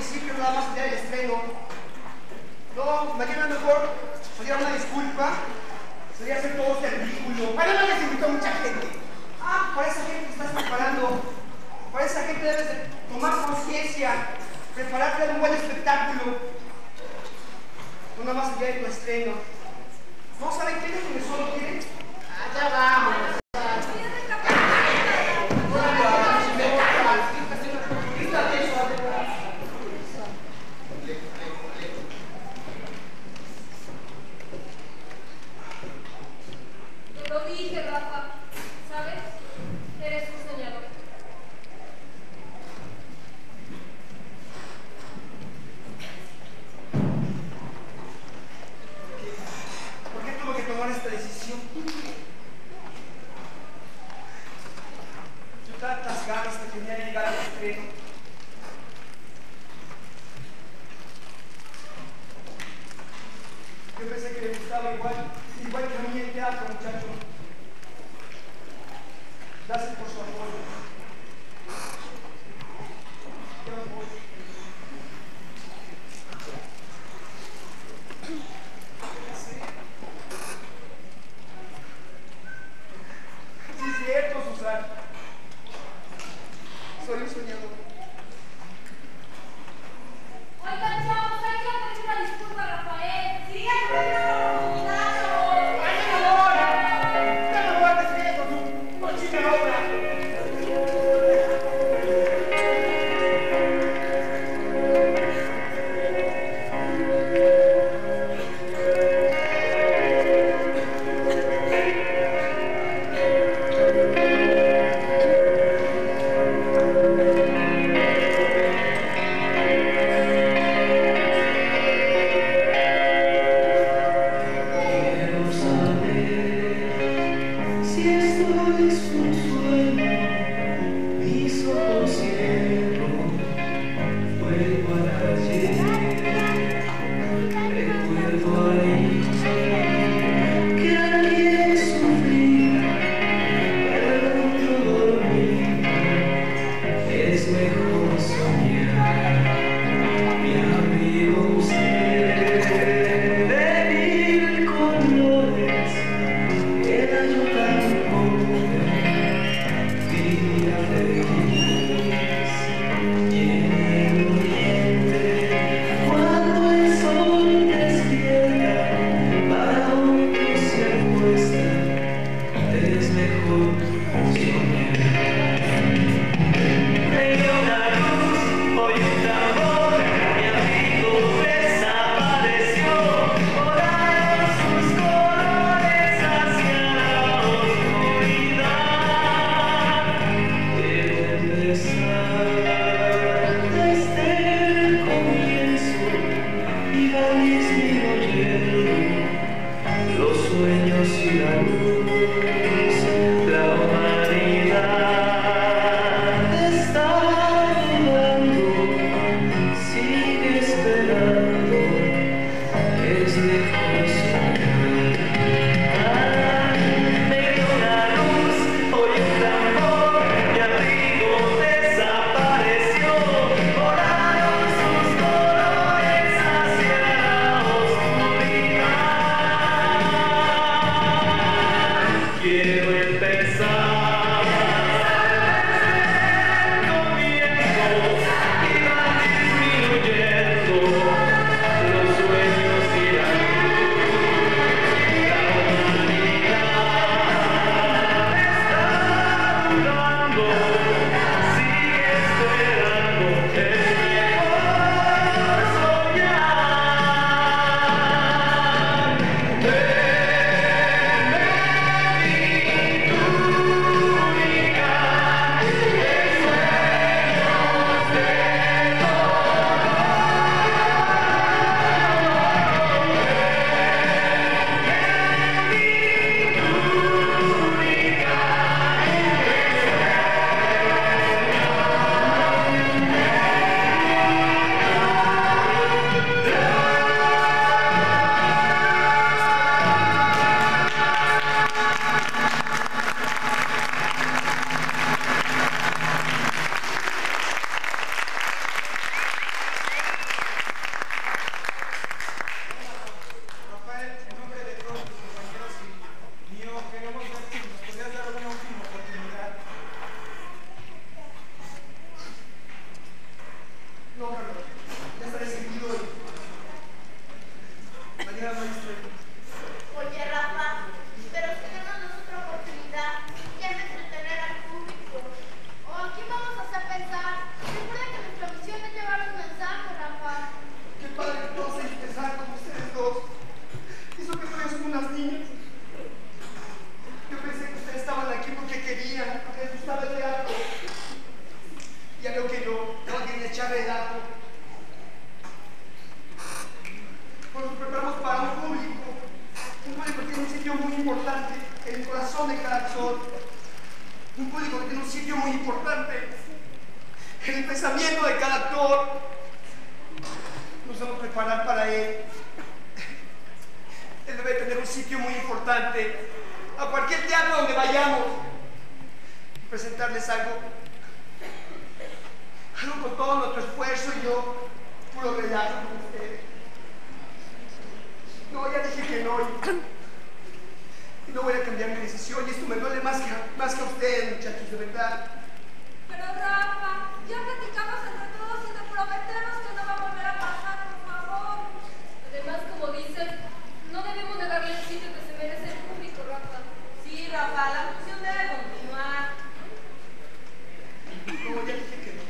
principio, nada más el día del estreno. No, mañana mejor sería una disculpa, sería hacer todo este ridículo. Además les invitó a mucha gente. Ah, para esa gente que estás preparando, para esa gente debes de tomar conciencia, prepararte a un buen espectáculo. No nada más el día de tu estreno. ¿No saben quién es que solo quieren? Allá vamos. Lo dije, Rafa. ¿Sabes? Eres un soñador. ¿Por qué tuve que tomar esta decisión? Yo tantas ganas que tenía de llegar al estreno. Yo pensé que le gustaba igual que a mí el teatro, muchacho. Gracias por su apoyo. Qué apoyo. Sí, es cierto, Susana. Soy un soñador. Oigan, chavos, hay que ofrecer una disculpa a Rafael. Sí, hay que ofrecer una disculpa. ¡Ay, qué hora! ¡Ya me voy a decir eso, tú! ¡Cochina obra! Yeah. restaurante, a cualquier teatro donde vayamos, presentarles algo con todo nuestro esfuerzo y yo puro relajo con ustedes. No, ya dije que no y no voy a cambiar mi decisión y esto me duele más que a ustedes, muchachos, de verdad. Pero Rafa, ya platicamos entre todos y te prometemos que no va a volver a pasar, por favor. Además, como dices, no debemos negarle el sitio que se merece el público, Rafa. Sí, Rafa, la función debe continuar. No, ya dije que no.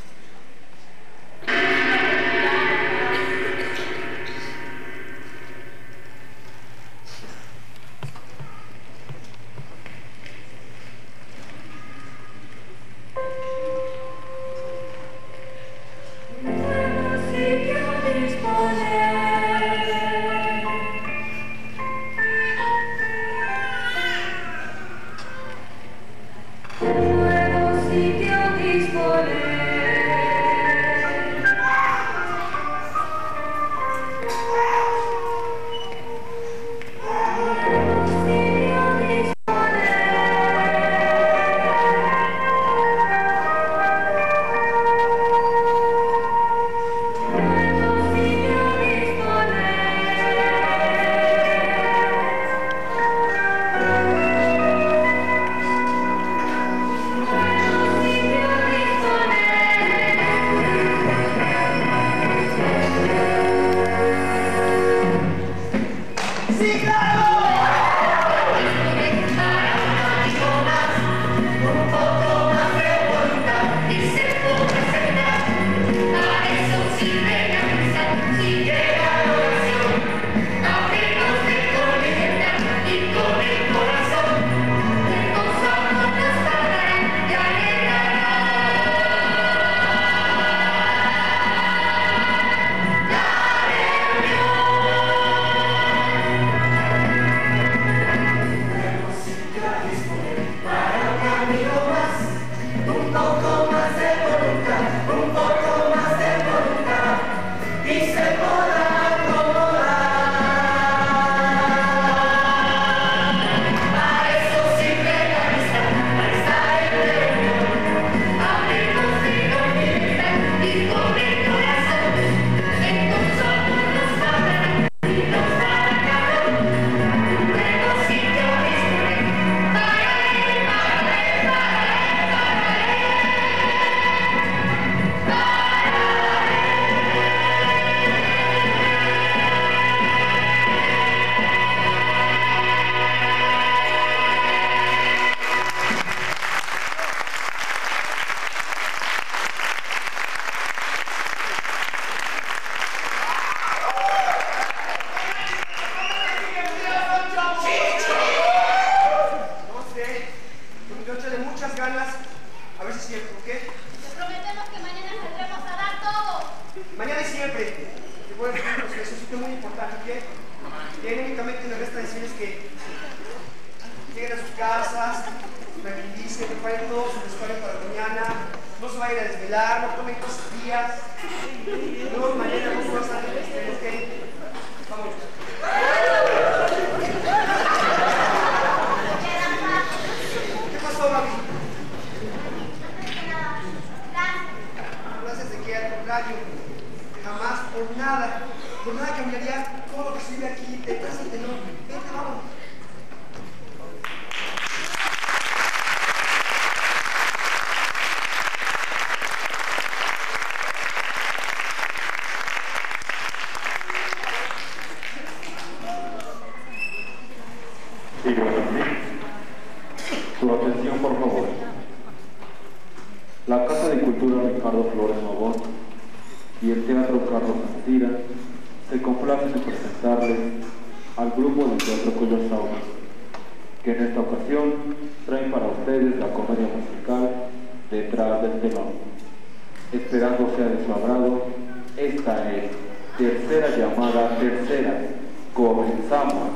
Su atención, por favor. La Casa de Cultura Ricardo Flores Magón y el Teatro Carlos Ancira se complacen en presentarles al grupo del Teatro Coyosaurus, que en esta ocasión traen para ustedes la comedia musical Detrás del Telón. Esperando sea de su agrado, esta es Tercera Llamada Tercera. Comenzamos.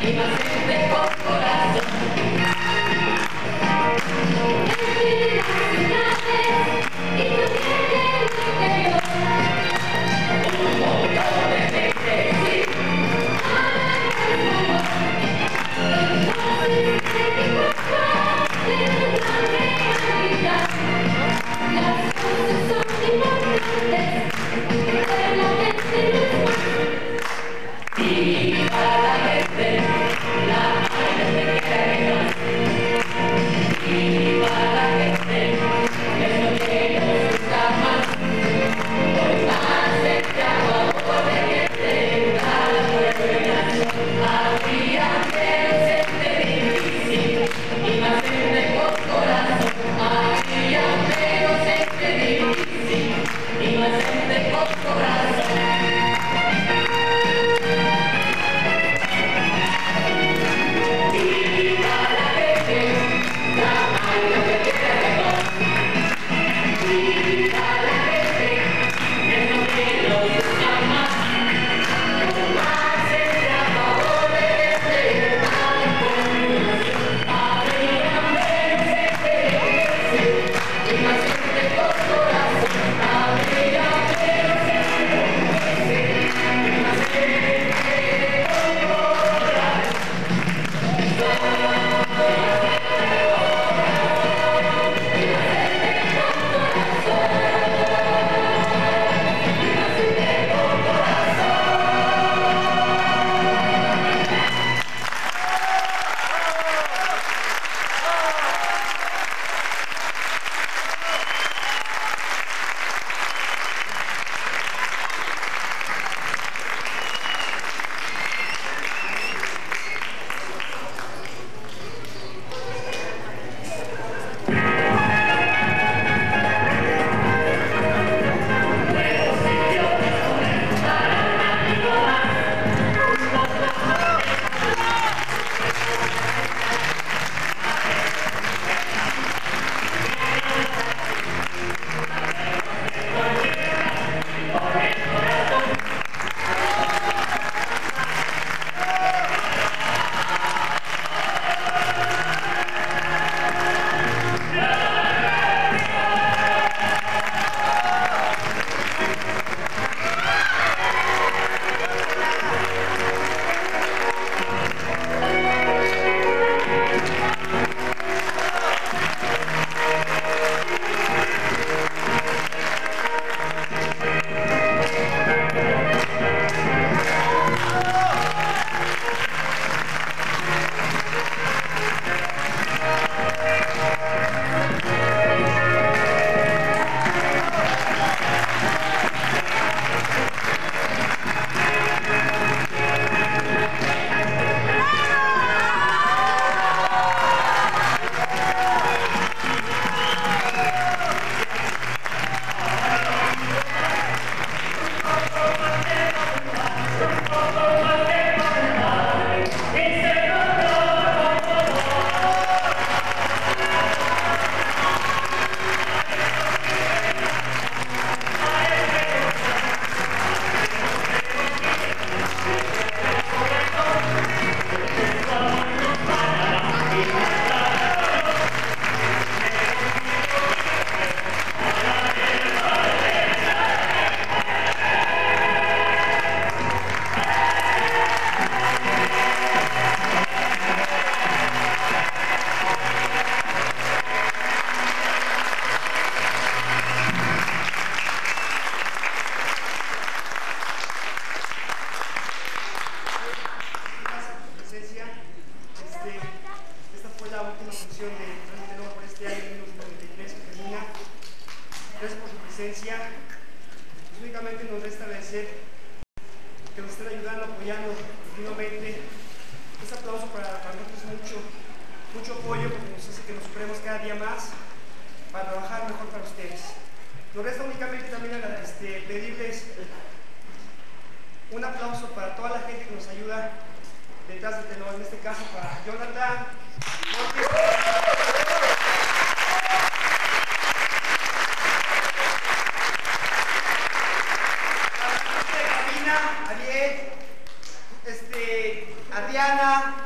Adriana,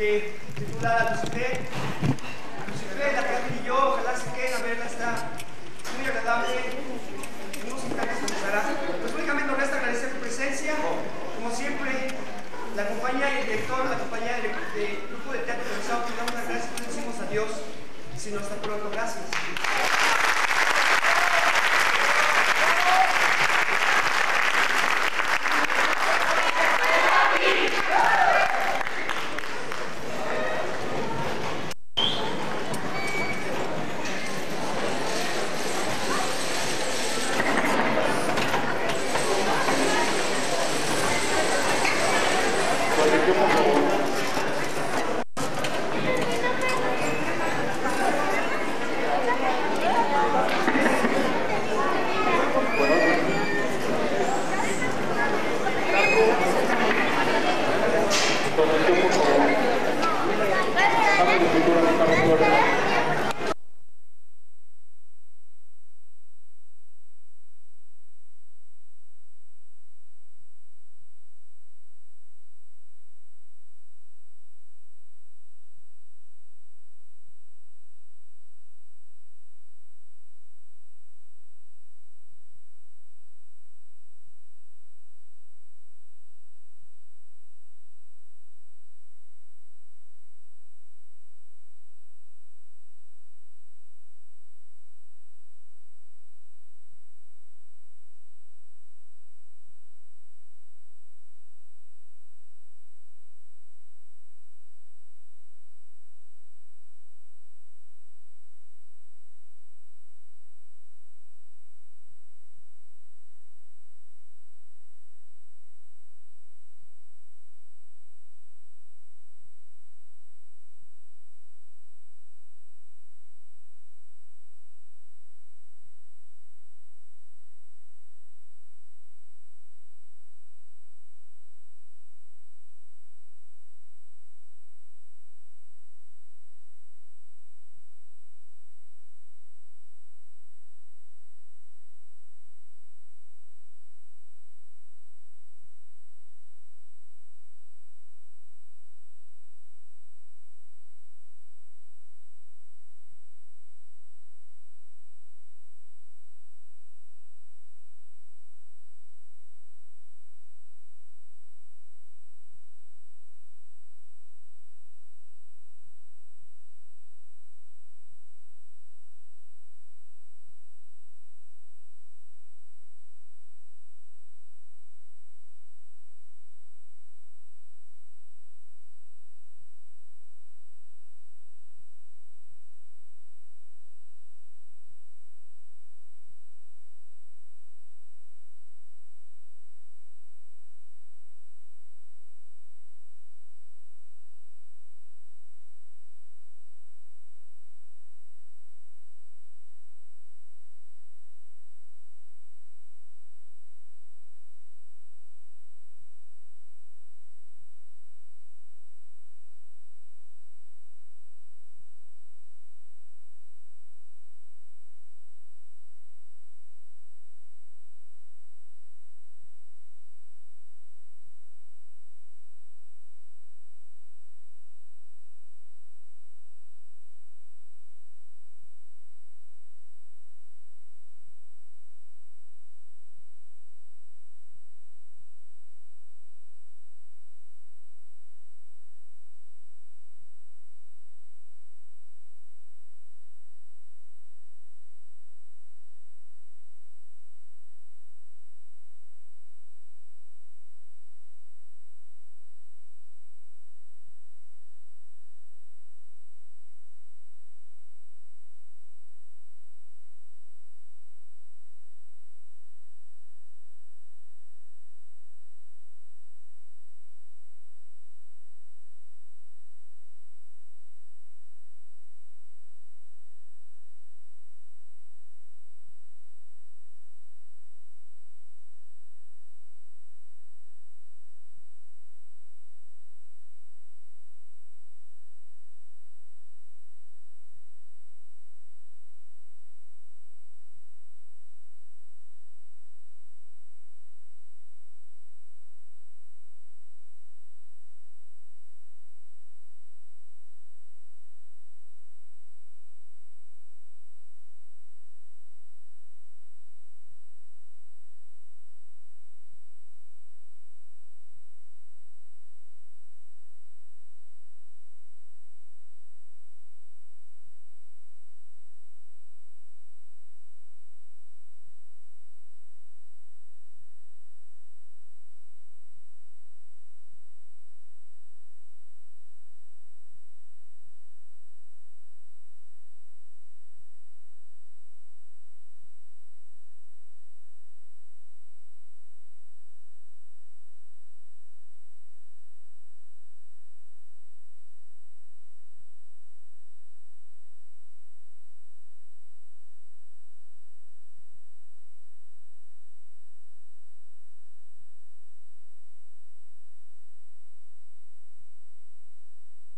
titulada Lucifer. Lucifer, la que y yo, ojalá se queden a verla, está muy agradable. Unos instantes comenzará. Pues únicamente nos resta agradecer tu presencia. Como siempre, la compañía y el director, la compañía del grupo de teatro organizado, te damos las gracias y decimos adiós. Sino hasta pronto. Gracias. Por favor.